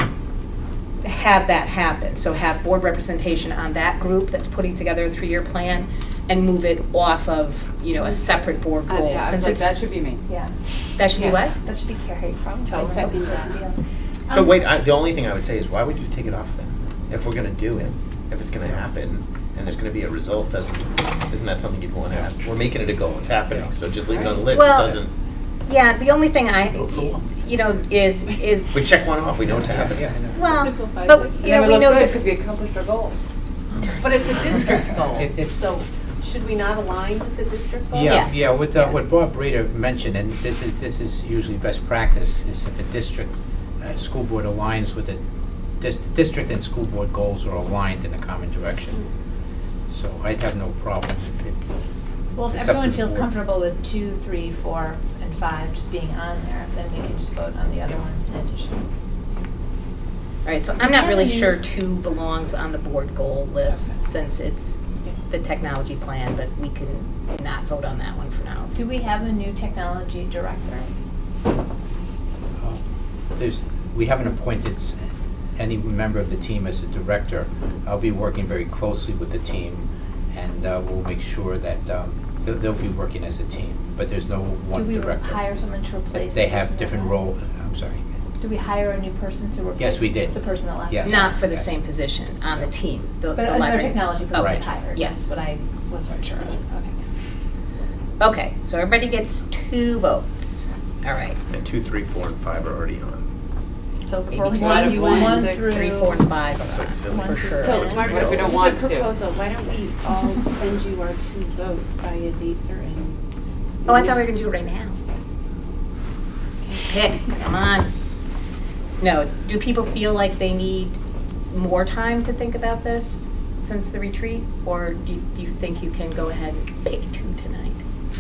have that happen. So have board representation on that group that's putting together a three-year plan and move it off of, you know, a separate board Uh, goal. Yeah, I Since was like, it's- that should be me. Yeah, That should be yes. what? that should be Carrie from. I second that. So Um, wait, I, the only thing I would say is, why would you take it off then? If we're gonna do it, if it's gonna happen, and there's gonna be a result, doesn't, isn't that something you'd wanna have? We're making it a goal, it's happening, so just leave it on the list, it Well- doesn't, Yeah, the only thing I, you know, is, is, we check one off, we know it's Yeah, happening. yeah, I know. well, Simplifies but, it. And you know, then we we know look good that. because we accomplished our goals. But it's a district goal, It- it's- so should we not align with the district goal? Yeah. Yeah, yeah, what, uh, what Bob Rader mentioned, and this is, this is usually best practice, is if a district, uh, school board aligns with it, dis- district and school board goals are aligned in a common direction. So I'd have no problem if it. Well, if it's up to everyone the feels board. comfortable with two, three, four, and five just being on there, then we can just vote on the other ones in addition. All right, so I'm not really sure two belongs on the board goal list, since it's the technology plan, but we can not vote on that one for now. Do we have a new technology director? Uh, There's, we haven't appointed s- any member of the team as a director. I'll be working very closely with the team, and uh, we'll make sure that um, they'll, they'll be working as a team, but there's no one Do we director. hire someone to replace? They the have person that different left? role, I'm sorry. Do we hire a new person to replace? Yes, we did. The person that left? Yes. Not for the Yes. same position, on the team, the the But another library. technology person Oh, Right. was hired? Yes. But I wasn't sure. Okay. Okay, so everybody gets two votes. All right. And two, three, four, and five are already on. So Maybe for two. one, You one, want six, Three, four, and five It's are like on, silly. One, for two, sure. So, What Margaret, if we don't here's want a to? proposal. Why don't we all send you our two votes by a date certain? Oh, I thought we were gonna do it right now. Pick, come on. No, do people feel like they need more time to think about this since the retreat? Or do you, do you think you can go ahead and pick two tonight?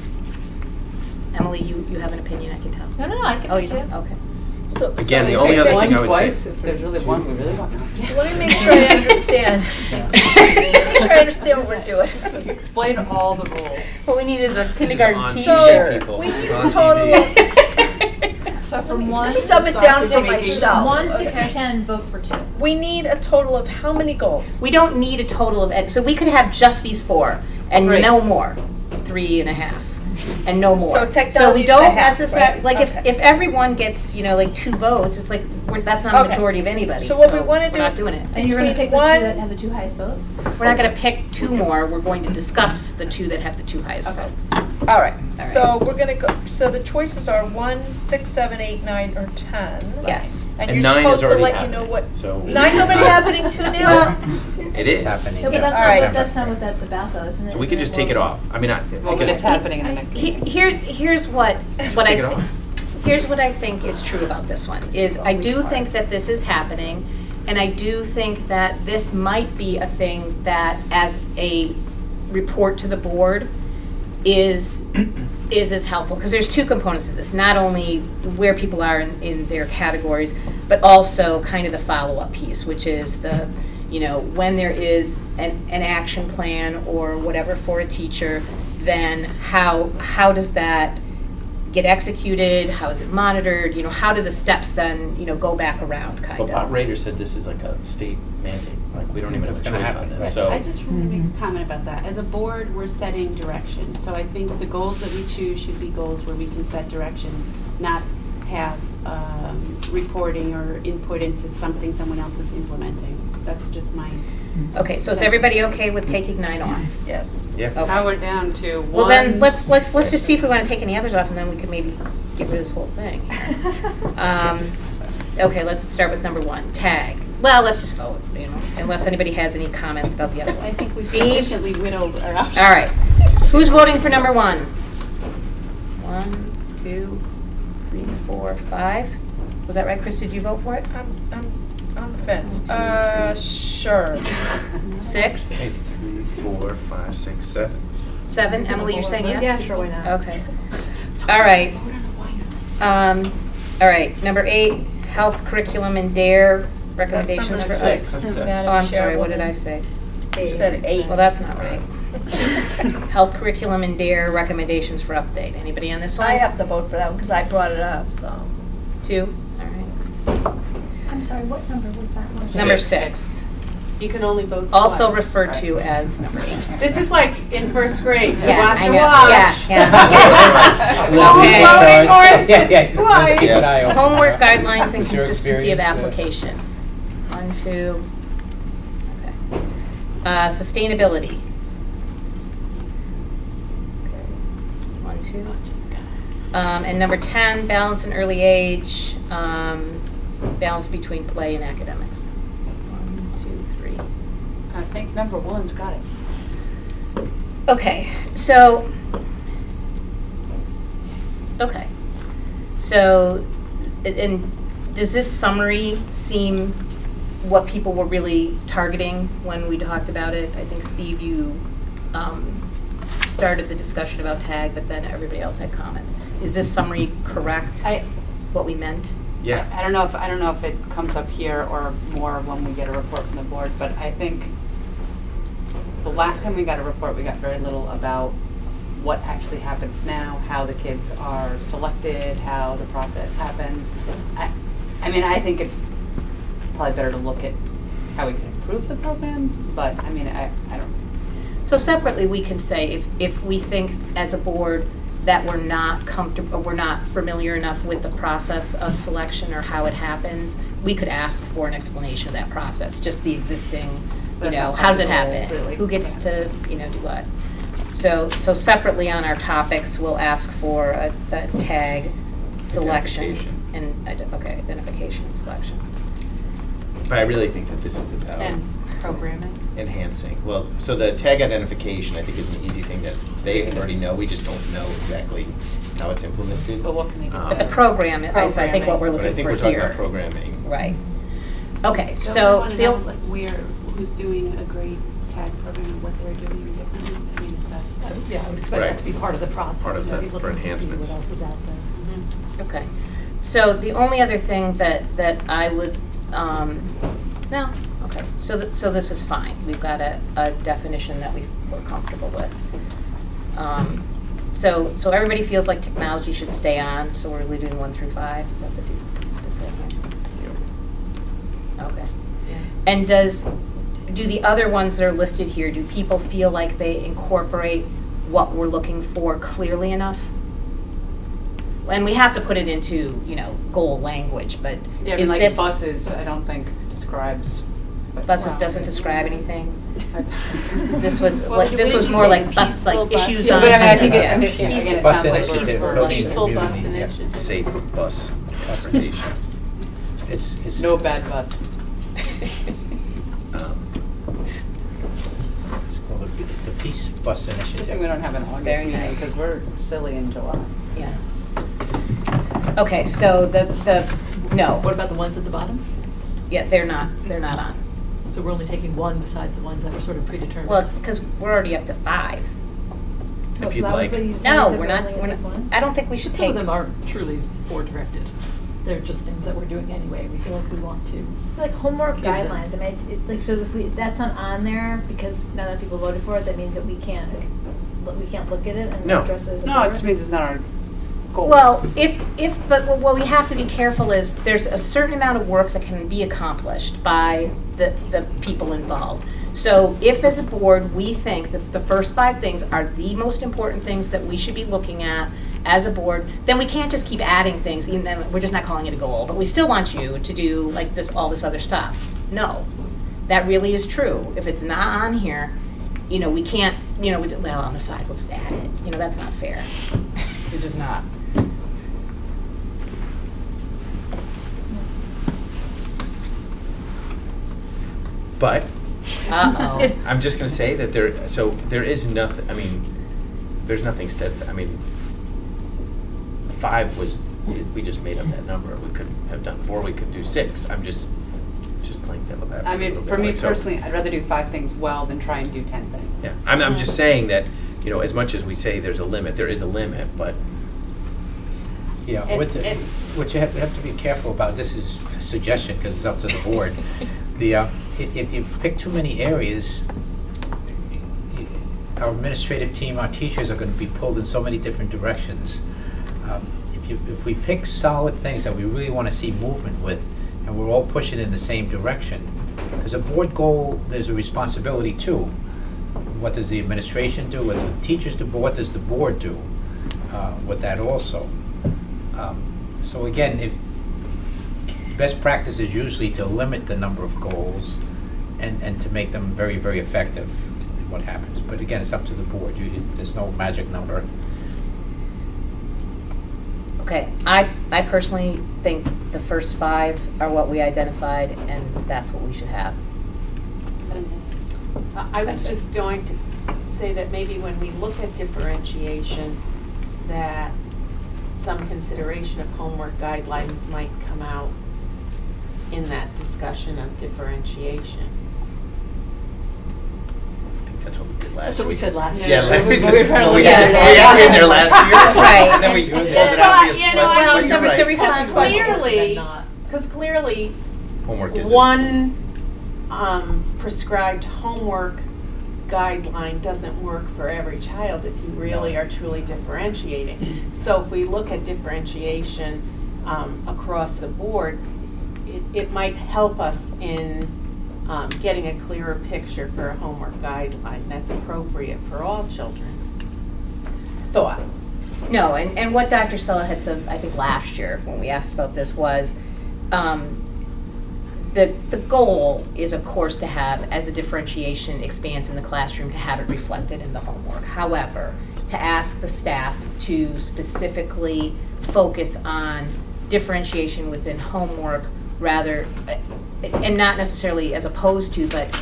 Emily, you, you have an opinion, I can tell. No, no, no, I can Oh, do you two. don't? Okay. So, Again, so the only let other me thing I make- would say- Twice, if there's really one we really want. So let me make sure I understand. Make sure I understand what we're doing. Explain all the rules. What we need is a This is kindergarten on teacher. So, people. we This is need on a total T V. of, So from one. let me dumb it down for six- myself. One, six, okay? or ten, vote for two. We need a total of how many goals? We don't need a total of, ed- so we could have just these four and Three. no more, three and a half, and no more. So technology we is the don't half, necessarily, right? like if, Okay. if everyone gets, you know, like two votes, it's like, we're, that's not a Okay. majority of anybody, So so what we wanna do we're not is- doing it. And you're gonna Between pick the two one- that have the two highest votes? We're not gonna pick two more, we're going to discuss the two that have the two highest Okay. votes. All right, right. so we're gonna go, so the choices are one, six, seven, eight, nine, or ten. Yes. And And you're nine is supposed to already let you happening, know what, so. nine's already happening too now? Well, It is. It's happening. No, but that's All not, right. what- that's not what that's about though, isn't it? So we could Isn't just it take it more- off. I mean, I, Well, because it's happening in the next He- meeting. Here's, here's what, what take it I, off. here's what I think is true about this one, is I do think that this is happening, and I do think that this might be a thing that, as a report to the board, is, is as helpful, because there's two components to this, not only where people are in, in their categories, but also kind of the follow-up piece, which is the, you know, when there is an, an action plan or whatever for a teacher, then how, how does that get executed, how is it monitored, you know, how do the steps then, you know, go back around, kind But Bob of. Rader said this is like a state mandate, like we don't even have It's a gonna choice on happen, this, right. so. I just want to make a comment about that. As a board, we're setting direction. So I think the goals that we choose should be goals where we can set direction, not have um, reporting or input into something someone else is implementing. That's just my. Okay, so is everybody okay with taking nine off? Yes. Yeah. Okay. Now we're down to one. Well, then, let's, let's, let's just see if we want to take any others off, and then we could maybe get rid of this whole thing. Um, Okay, let's start with number one, tag. Well, let's just vote, you know, unless anybody has any comments about the other I ones. think we've Steve? sufficiently whittled our options. All right. Who's voting for number one? One, two, three, four, five. Was that right, Chris? Did you vote for it? I'm, I'm on the fence. Uh, sure. Six? It's three, four, five, six, seven. Seven? Emily, you're saying yes? Yeah, sure, why not? Okay. All right. Um, all right, number eight, health curriculum and DARE recommendations number for six. us. That's six. Oh, I'm sorry, what did I say? You said eight. Well, that's not right. Health curriculum and DARE recommendations for update. Anybody on this one? I have to vote for that one because I brought it up, so. Two? All right. I'm sorry, what number was that one? Number Six. six. You can only vote Also twice. referred to as number eight. This is like in first grade. You Yeah, have I to know. watch. Yeah, yeah. Love Okay. it. Voting or Yeah, yeah. twice. Keep an eye on it. Homework guidelines and With your consistency of experience, uh, application. One, two. Okay. Uh, sustainability. Okay. One, two. Um, and number ten, balance in early age, um, balance between play and academics. One, two, three. I think number one's got it. Okay, so, okay. So, a- and does this summary seem what people were really targeting when we talked about it? I think, Steve, you um, started the discussion about tag, but then everybody else had comments. Is this summary correct, I, what we meant? Yeah. I don't know if, I don't know if it comes up here or more when we get a report from the board, but I think the last time we got a report, we got very little about what actually happens now, how the kids are selected, how the process happens. I, I mean, I think it's probably better to look at how we can improve the program, but I mean, I, I don't. So separately, we can say if, if we think as a board that we're not comfortable, we're not familiar enough with the process of selection or how it happens, we could ask for an explanation of that process, just the existing, you That's know, not how does it goal, happen? really. Who gets Yeah. to, you know, do what? So, so separately on our topics, we'll ask for a, a tag selection Identification. and, ide- okay, identification and selection. But I really think that this is about And programming. enhancing. Well, so the tag identification, I think, is an easy thing that they already know. We just don't know exactly how it's implemented. But what can they do? Um, But the program is, I think, what we're But I looking think for we're talking about here. programming. Right. Okay, So so, we want to the know, o- like, where, who's doing a great tag program and what they're doing differently. I mean, is that? I would- Yeah, I would expect Right. that to be part of the process. Part of Maybe the- looking for to see enhancements. what else is out there. okay. So the only other thing that, that I would, um, no, okay. So, th- so this is fine. We've got a, a definition that we, we're comfortable with. Um, so, so everybody feels like technology should stay on, so we're really doing one through five? Is that the, do- the thing here? Okay. And does, do the other ones that are listed here, do people feel like they incorporate what we're looking for clearly enough? And we have to put it into, you know, goal language, but Yeah, I mean, is like this, buses, I don't think describes. but- buses well, doesn't describe anything? This was, Well, like, this we was just more say like bus, peaceful like bus. issues Yeah, on but I mean, I think buses, it- I mean, yeah. yeah, again, it Bus sounds like initiative, we're. building Peaceful bus community, yeah. initiative. Safe bus transportation. It's, it's. No bad bus. Um, It's called the, the Peace Bus Good Initiative. thing we don't have an August very meeting, nice. because we're silly in July. Yeah. Okay, so the, the, no, What about the ones at the bottom? yeah, they're not, they're not on. So we're only taking one besides the ones that were sort of predetermined? Well, because we're already up to five. If you'd like. No, we're not, we're not, I don't think we should But some take. of them are truly board directed. They're just things that we're doing anyway. We feel like we want to. Like homework Give them- guidelines, I mean, it, like, so if we, that's not on there, because none of the people voted for it, that means that we can't, like, we can't look at it and No. address it as a No, it board? just means it's not our goal. Well, if, if, but what what we have to be careful is, there's a certain amount of work that can be accomplished by the, the people involved. So if as a board, we think that the first five things are the most important things that we should be looking at as a board, then we can't just keep adding things, even then we're just not calling it a goal, but we still want you to do like this, all this other stuff. No, that really is true. If it's not on here, you know, we can't, you know, we d- well, on the side, we'll just add it. You know, that's not fair. It's just not. But Uh-oh. I'm just going to say that there, so there is nothing, I mean, there's nothing steadfast. I mean, five was, we just made up that number. We could have done four, we could do six. I'm just, just playing devil advocate. I a little mean, bit. for me Like, so- personally, I'd rather do five things well than try and do ten things. Yeah, I'm, I'm just saying that, you know, as much as we say there's a limit, there is a limit, but Yeah, And- what, the- and- what you have, have to be careful about, this is a suggestion, because it's up to the board. The, uh, i- if you pick too many areas, y- our administrative team, our teachers are gonna be pulled in so many different directions. Um, If you, if we pick solid things that we really wanna see movement with, and we're all pushing in the same direction, because a board goal, there's a responsibility too. What does the administration do, what do the teachers do, but what does the board do uh, with that also? Um, So again, if, best practice is usually to limit the number of goals and, and to make them very, very effective in what happens. But again, it's up to the board. You, there's no magic number. Okay, I, I personally think the first five are what we identified, and that's what we should have. I I was just going to say that maybe when we look at differentiation, that some consideration of homework guidelines might come out in that discussion of differentiation. I think that's what we did last year. That's what we said last year. Yeah, like we said, We were well, we probably- had, we had been there last year. Right. And then we pulled it Well, obvious, you know, but- I but mean, you're the- right. the Because Clearly, not. because clearly, Homework is. one um, prescribed homework guideline doesn't work for every child if you really are truly differentiating. So if we look at differentiation um, across the board, it, it might help us in um, getting a clearer picture for a homework guideline that's appropriate for all children. Thought. No, and, and what Doctor Stella had said, I think last year when we asked about this was, um, the, the goal is of course to have, as a differentiation expands in the classroom, to have it reflected in the homework. However, to ask the staff to specifically focus on differentiation within homework rather, and not necessarily as opposed to, but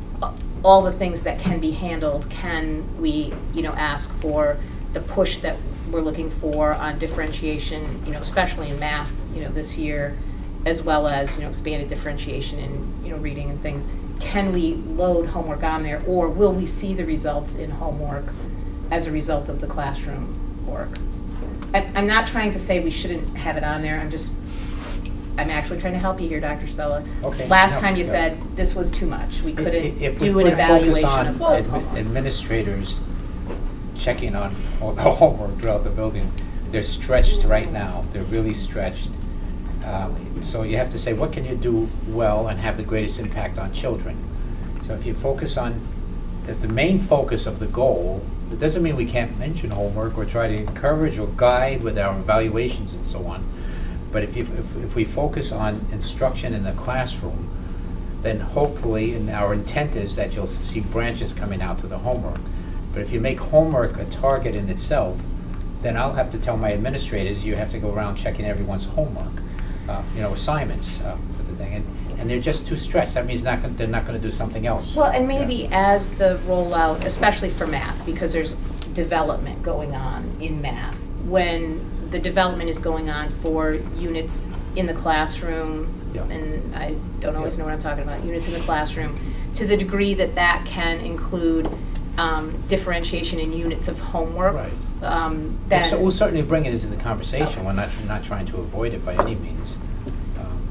all the things that can be handled, can we, you know, ask for the push that we're looking for on differentiation, you know, especially in math, you know, this year, as well as, you know, expanded differentiation in, you know, reading and things. Can we load homework on there, or will we see the results in homework as a result of the classroom work? I, I'm not trying to say we shouldn't have it on there. I'm just, I'm actually trying to help you here, Doctor Stella. Okay. Last No, time you no. said this was too much. We couldn't If- if we do an put a focus evaluation on of admi- homework. administrators checking on all the homework throughout the building, they're stretched right now. They're really stretched. Um, so you have to say, what can you do well and have the greatest impact on children? So if you focus on, if the main focus of the goal, it doesn't mean we can't mention homework or try to encourage or guide with our evaluations and so on. But if, you, if, if we focus on instruction in the classroom, then hopefully, and our intent is that you'll see branches coming out to the homework. But if you make homework a target in itself, then I'll have to tell my administrators, you have to go around checking everyone's homework, uh, you know, assignments uh, for the thing. And, and they're just too stretched. That means not gonna, they're not going to do something else. Well, and maybe as the rollout, especially for math, because there's development going on in math, when the development is going on for units in the classroom, Yeah. and I don't always know what I'm talking about, units in the classroom, to the degree that that can include um, differentiation in units of homework, Right. um, We'll, then... cer- we'll certainly bring it into the conversation. We're not, tr- not trying to avoid it by any means. Um,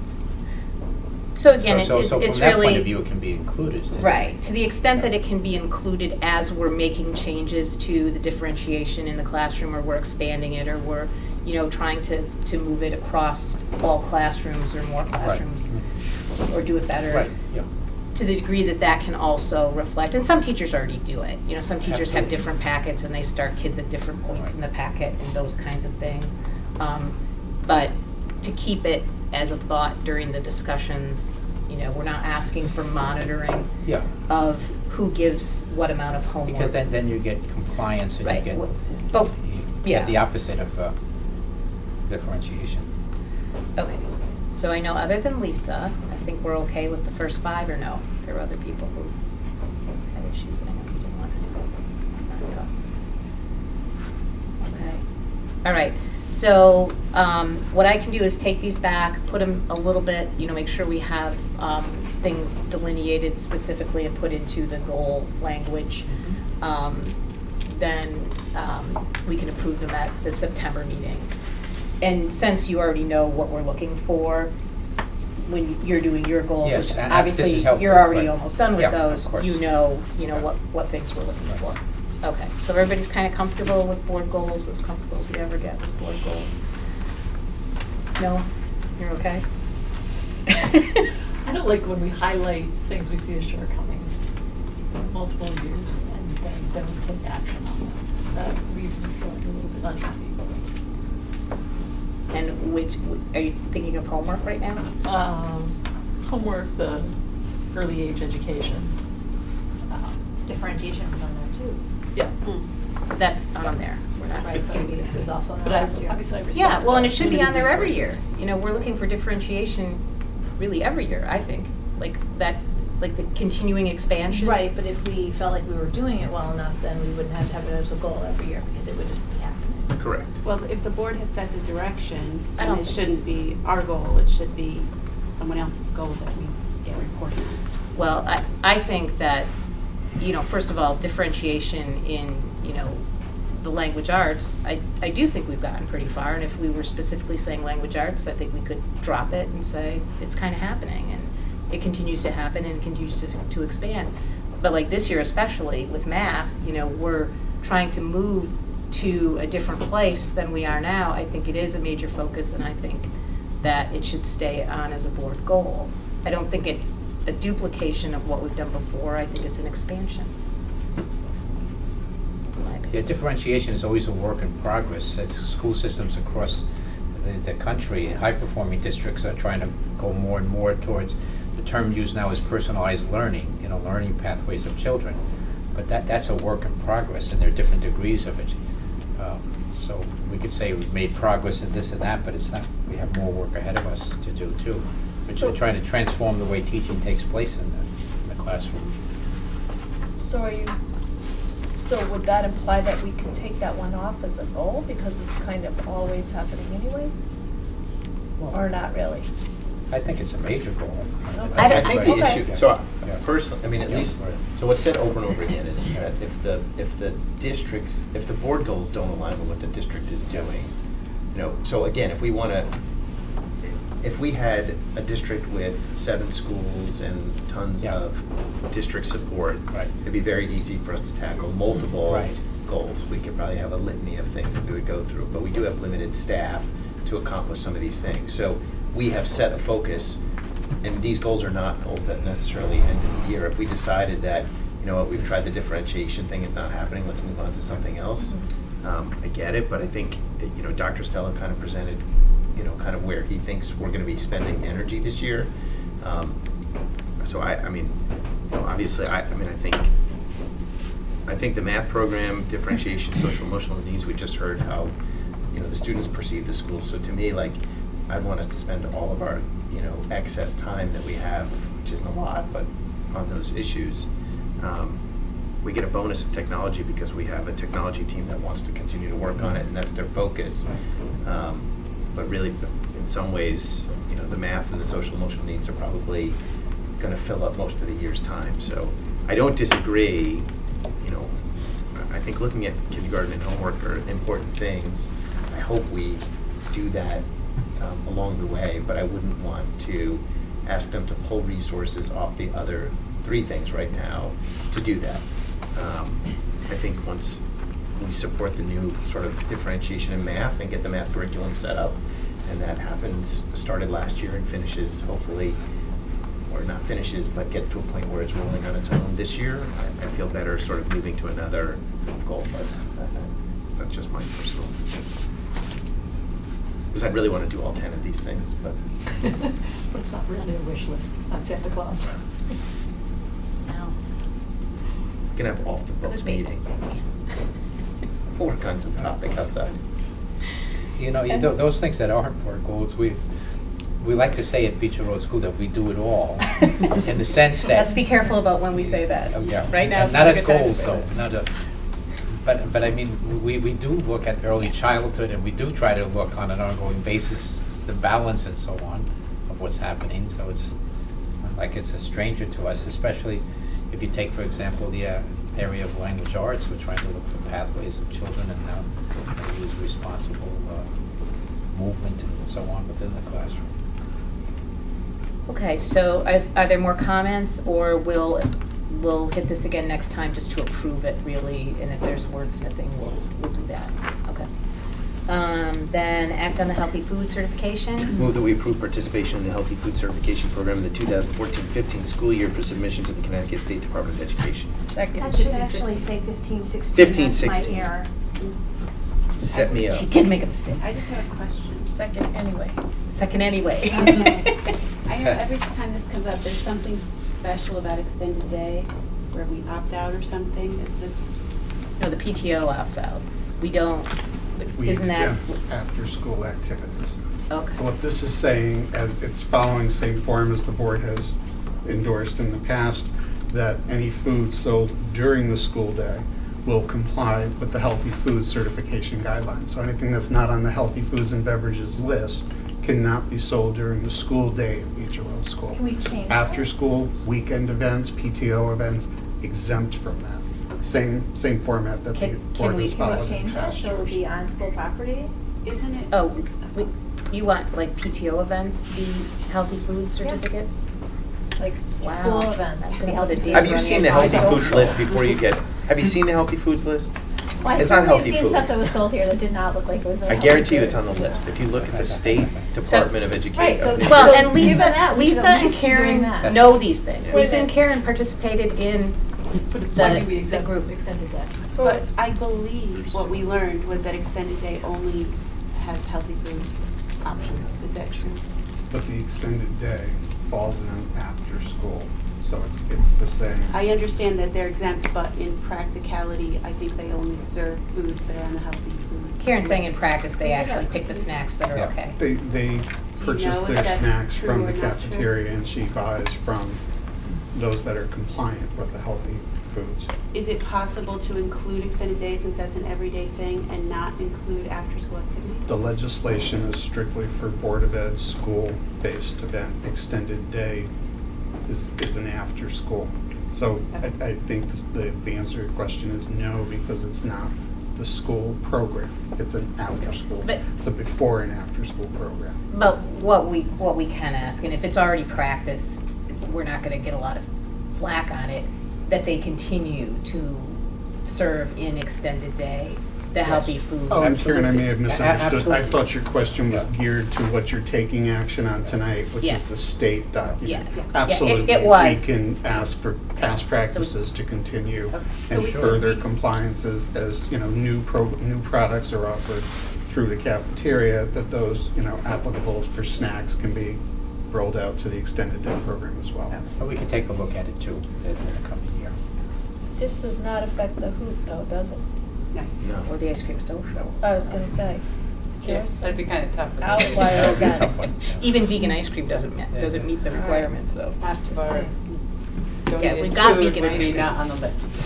So again, so, it- it's so it's from that point really, of view, it can be included. right, to the extent that it can be included as we're making changes to the differentiation in the classroom, or we're expanding it, or we're, you know, trying to, to move it across all classrooms or more classrooms, or do it better. Right, yeah. To the degree that that can also reflect, and some teachers already do it. You know, some teachers have Absolutely. different packets and they start kids at different points Right. in the packet and those kinds of things. Um, but to keep it as a thought during the discussions, you know, we're not asking for monitoring Yeah. of who gives what amount of homework. Because then, then you get compliance and Right. you get, But, you yeah. get the opposite of uh, differentiation. Okay, so I know other than Lisa, I think we're okay with the first five, or no? There were other people who had issues, I know you didn't want to see. Okay, all right, so um, what I can do is take these back, put them a little bit, you know, make sure we have um, things delineated specifically and put into the goal language. Um, then um, we can approve them at the September meeting. And since you already know what we're looking for, when you're doing your goals, Yes, which and, uh, this obviously is helpful, you're already right. almost done with Yeah, those, of course. you know, you know what, what things we're looking for. Okay, so everybody's kind of comfortable with board goals, as comfortable as we ever get with board goals? No? You're okay? I don't like when we highlight things we see as shortcomings multiple years and then don't take action on them. That leaves me feeling a little bit uneasy. And which, are you thinking of homework right now? Um, homework, the early age education. Um, Differentiation was on there too. Yeah. That's on there. We're not Right, so we- it was also on But I, last year. obviously I respect. Yeah, well, and it should be limited on there every year. resources. You know, we're looking for differentiation really every year, I think. Like that, like the continuing expansion. Right, but if we felt like we were doing it well enough, then we wouldn't have to have it as a goal every year, because it would just be happening. Correct. Well, if the board has set the direction, I then don't it think- shouldn't be our goal, it should be someone else's goal that we get reported on. Well, I, I think that, you know, first of all, differentiation in, you know, the language arts, I, I do think we've gotten pretty far. And if we were specifically saying language arts, I think we could drop it and say it's kind of happening. And it continues to happen and continues to, to expand. but like this year especially with math, you know, we're trying to move to a different place than we are now. I think it is a major focus, and I think that it should stay on as a board goal. I don't think it's a duplication of what we've done before. I think it's an expansion. Yeah, differentiation is always a work in progress. It's school systems across the, the country. High-performing districts are trying to go more and more towards the term used now is personalized learning, you know, learning pathways of children. But that, that's a work in progress, and there are different degrees of it. Um, so we could say we've made progress in this and that, but it's not. We have more work ahead of us to do too. But So- you're trying to transform the way teaching takes place in the, in the classroom. So are you, so would that imply that we can take that one off as a goal because it's kind of always happening anyway? Well, Or not really? I think it's a major goal. I, I think the Okay. issue, so I- Yeah. personally, I mean, at Yeah. least, so what's said over and over again is, is that if the, if the districts, if the board goals don't align with what the district is doing, you know, so again, if we want to, if we had a district with seven schools and tons Yeah. of district support, Right. it'd be very easy for us to tackle multiple Right. goals. We could probably have a litany of things that we would go through, but we do have limited staff to accomplish some of these things. So we have set a focus, and these goals are not goals that necessarily end in the year. If we decided that, you know what, we've tried the differentiation thing, it's not happening, let's move on to something else. Um, I get it, but I think, you know, Doctor Stella kind of presented, you know, kind of where he thinks we're going to be spending energy this year. Um, so I, I mean, you know, obviously, I, I mean, I think, I think the math program, differentiation, social emotional needs, we just heard how, you know, the students perceive the school. So to me, like, I want us to spend all of our, you know, excess time that we have, which isn't a lot, but on those issues. Um, we get a bonus of technology because we have a technology team that wants to continue to work on it, and that's their focus. Um, but really, in some ways, you know, the math and the social emotional needs are probably going to fill up most of the year's time. So I don't disagree. You know, I think looking at kindergarten and homework are important things. I hope we do that um, along the way, but I wouldn't want to ask them to pull resources off the other three things right now to do that. Um, I think once we support the new sort of differentiation in math and get the math curriculum set up, and that happens, started last year and finishes hopefully, or not finishes, but gets to a point where it's rolling on its own this year, I, I feel better sort of moving to another goal, but that, that's just my personal. Because I'd really want to do all ten of these things, but. But it's not really a wish list, it's not Santa Claus. No. We can have off the books meeting. We'll work on some topic outside. You know, you th those things that aren't for goals, we we like to say at Beecher Road School that we do it all, in the sense that. Let's be careful about when we say that. Oh, yeah. Right now, it's not not a as good time to goals say though, that. not a. But but I mean, we we do look at early childhood, and we do try to look on an ongoing basis the balance and so on of what's happening. So it's, it's not like it's a stranger to us, especially if you take, for example, the uh, area of language arts. We're trying to look for pathways of children and how to use responsible uh, movement and so on within the classroom. Okay, so is, are there more comments, or we'll, we'll hit this again next time just to approve it really, and if there's wordsmithing, we'll, we'll do that. Okay. Um, then act on the healthy food certification. Move that we approve participation in the Healthy Food Certification Program in the two thousand fourteen fifteen school year for submission to the Connecticut State Department of Education. Second. That should actually say fifteen sixteen. fifteen That's sixteen. my error. Set me up. She did make a mistake. I just have a question. Second anyway. Second anyway. Okay. I hear every time this comes up, there's something special about extended day where we opt out or something. Is this? No, the P T O opts out. We don't, We isn't that? exempt after-school activities. Okay. So what this is saying, as it's following the same form as the board has endorsed in the past, that any food sold during the school day will comply with the healthy food certification guidelines. So anything that's not on the healthy foods and beverages list cannot be sold during the school day at Beecher Road School. Can we change that? After school, weekend events, P T O events, exempt from that. Same, same format that the Can- can board we- has can we followed in Change that past so it'll years. be on school property? Isn't it? Oh, we, you want like P T O events to be healthy food certificates? like Wow. school events. That's gonna be held at Have you seen the healthy foods list before you get, have you seen the healthy foods list? Well, I It's not certainly have healthy seen stuff that foods. was sold here that did not look like it was very I healthy guarantee you food. it's on the list. If you look at the State Department of Education. Right, so- Well, So and Lisa, given that, we should Lisa at and least be doing Karen that. know these things. Wait a Lisa and minute. Karen participated in Why did we the, the exempt, group. extended that? But I believe what we learned was that extended day only has healthy food options. Is that true? But the extended day falls in after school, so it's, it's the same. I understand that they're exempt, but in practicality, I think they only serve foods that are on the healthy food. Karen's saying in practice, they actually pick the snacks that are Yeah. okay. They, they purchase know if their that's snacks true from or the not true? cafeteria, and she buys from those that are compliant with the healthy foods. Is it possible to include extended day since that's an everyday thing and not include after-school activities? The legislation is strictly for Board of Ed school-based event. Extended day is, is an after-school. So I, I think this- the, the answer to your question is no, because it's not the school program. It's an after-school. But- It's a before and after-school program. But what we, what we can ask, and if it's already practice, we're not gonna get a lot of flack on it, that they continue to serve in extended day, the healthy food. Oh, and Karen, I may have A- misunderstood. I absolutely. thought your question was Yeah. geared to what you're taking action on tonight, which Yeah. is the state document. Yeah. Yeah, it- Absolutely. it was. We can ask for past practices to continue and we- further compliances as, you know, new pro, new products are offered through the cafeteria, that those, you know, applicable for snacks can be rolled out to the extended day program as well. But we can take a look at it too in the coming year. This does not affect the hoop though, does it? No. Or the ice cream social. I was gonna say. Yeah, There's that'd be kind of tough. outlier That would be a events. tough one. Even vegan ice cream doesn't, ma- doesn't meet the requirements, so. Half Just of our saying. Yeah, donated we've got food vegan would ice be cream. not on the list.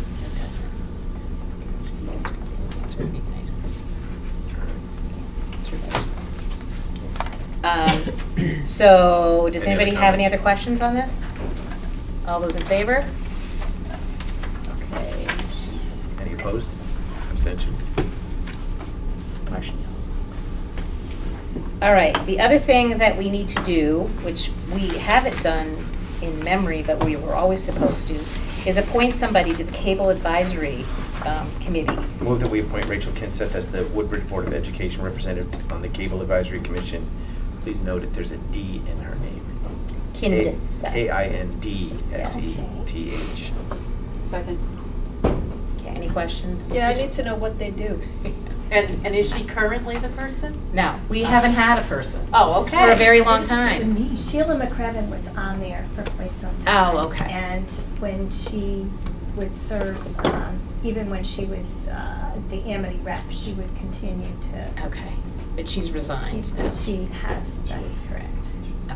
Um, So, does Any other anybody have any comments? other questions on this? All those in favor? Okay. Any opposed? Abstentions? Motion yells. All right, the other thing that we need to do, which we haven't done in memory, but we were always supposed to, is appoint somebody to the Cable Advisory um, Committee. Move that we appoint Rachel Kinseth as the Woodbridge Board of Education representative on the Cable Advisory Commission. Please note that there's a D in her name. Kinseth. K I N D S E T H. Second. Okay, any questions? Yeah, I need to know what they do. And, and is she currently the person? No, we haven't had a person. Oh, okay. For a very long time. Sheila McCrevin was on there for quite some time. Oh, okay. And when she would serve, um, even when she was uh, the Amity rep, she would continue to. Okay, but she's resigned keep- now. She has, that is correct. Okay.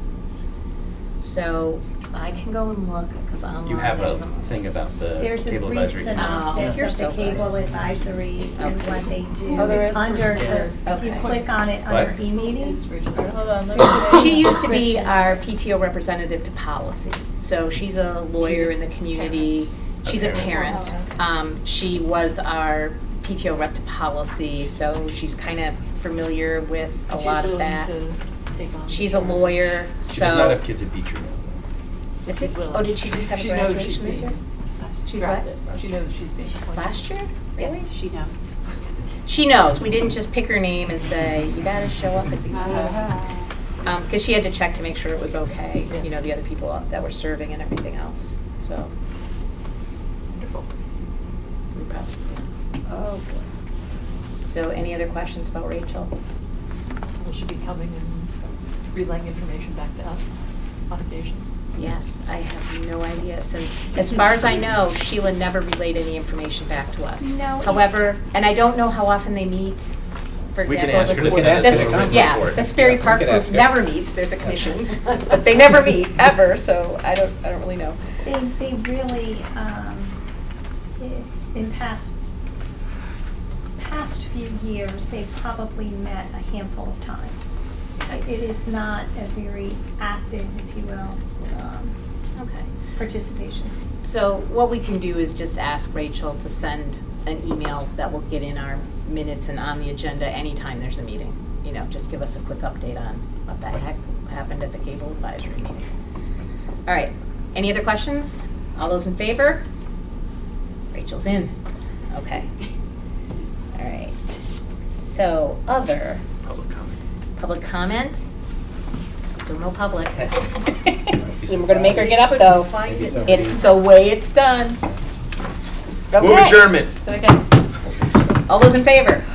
So I can go and look, because online You have a there's some. thing about the There's a Cable brief Advisory. Oh, synopsis you're of so the sorry. cable advisory and Okay. what they do. Oh, there It's is under for the, if you Okay. click on it What? under e-meetings. Hold on, let me see. She used to be our P T O representative to policy, so she's a lawyer in the community. She's a Okay. parent. Um, she was our P T O rep to policy, so she's kind of familiar with a lot of that. She's a lawyer, so. She does not have kids at Beecher. If it- Oh, did she just have a She knows graduation she's this year? being- She's what? She knows she's being appointed. Last year? Really? Yes, she knows. She knows. We didn't just pick her name and say, you gotta show up at these meetings. Um, cause she had to check to make sure it was okay, you know, the other people that were serving and everything else, so. Wonderful. we probably- Oh, boy. So any other questions about Rachel? So will she be coming and relaying information back to us on occasion? Yes, I have no idea, since, as far as I know, Sheila never relayed any information back to us. No, it's- However, and I don't know how often they meet, for We can example. ask the her to s- send us this- a written Yeah, report. the Sperry Yeah, Park we could group ask her. never meets, there's a commission, but they never meet, ever, so I don't, I don't really know. They, they really, um, i- in past, past few years, they've probably met a handful of times. It is not a very active, if you will, um, Okay. participation. So what we can do is just ask Rachel to send an email that will get in our minutes and on the agenda anytime there's a meeting. You know, just give us a quick update on what the heck happened at the cable advisory meeting. All right, any other questions? All those in favor? Rachel's in. Okay. All right. So, other. Public comment. Public comment? Still no public. So we're gonna make her get up though. Maybe so. It's the way it's done. Move Okay. adjournment. Second. All those in favor?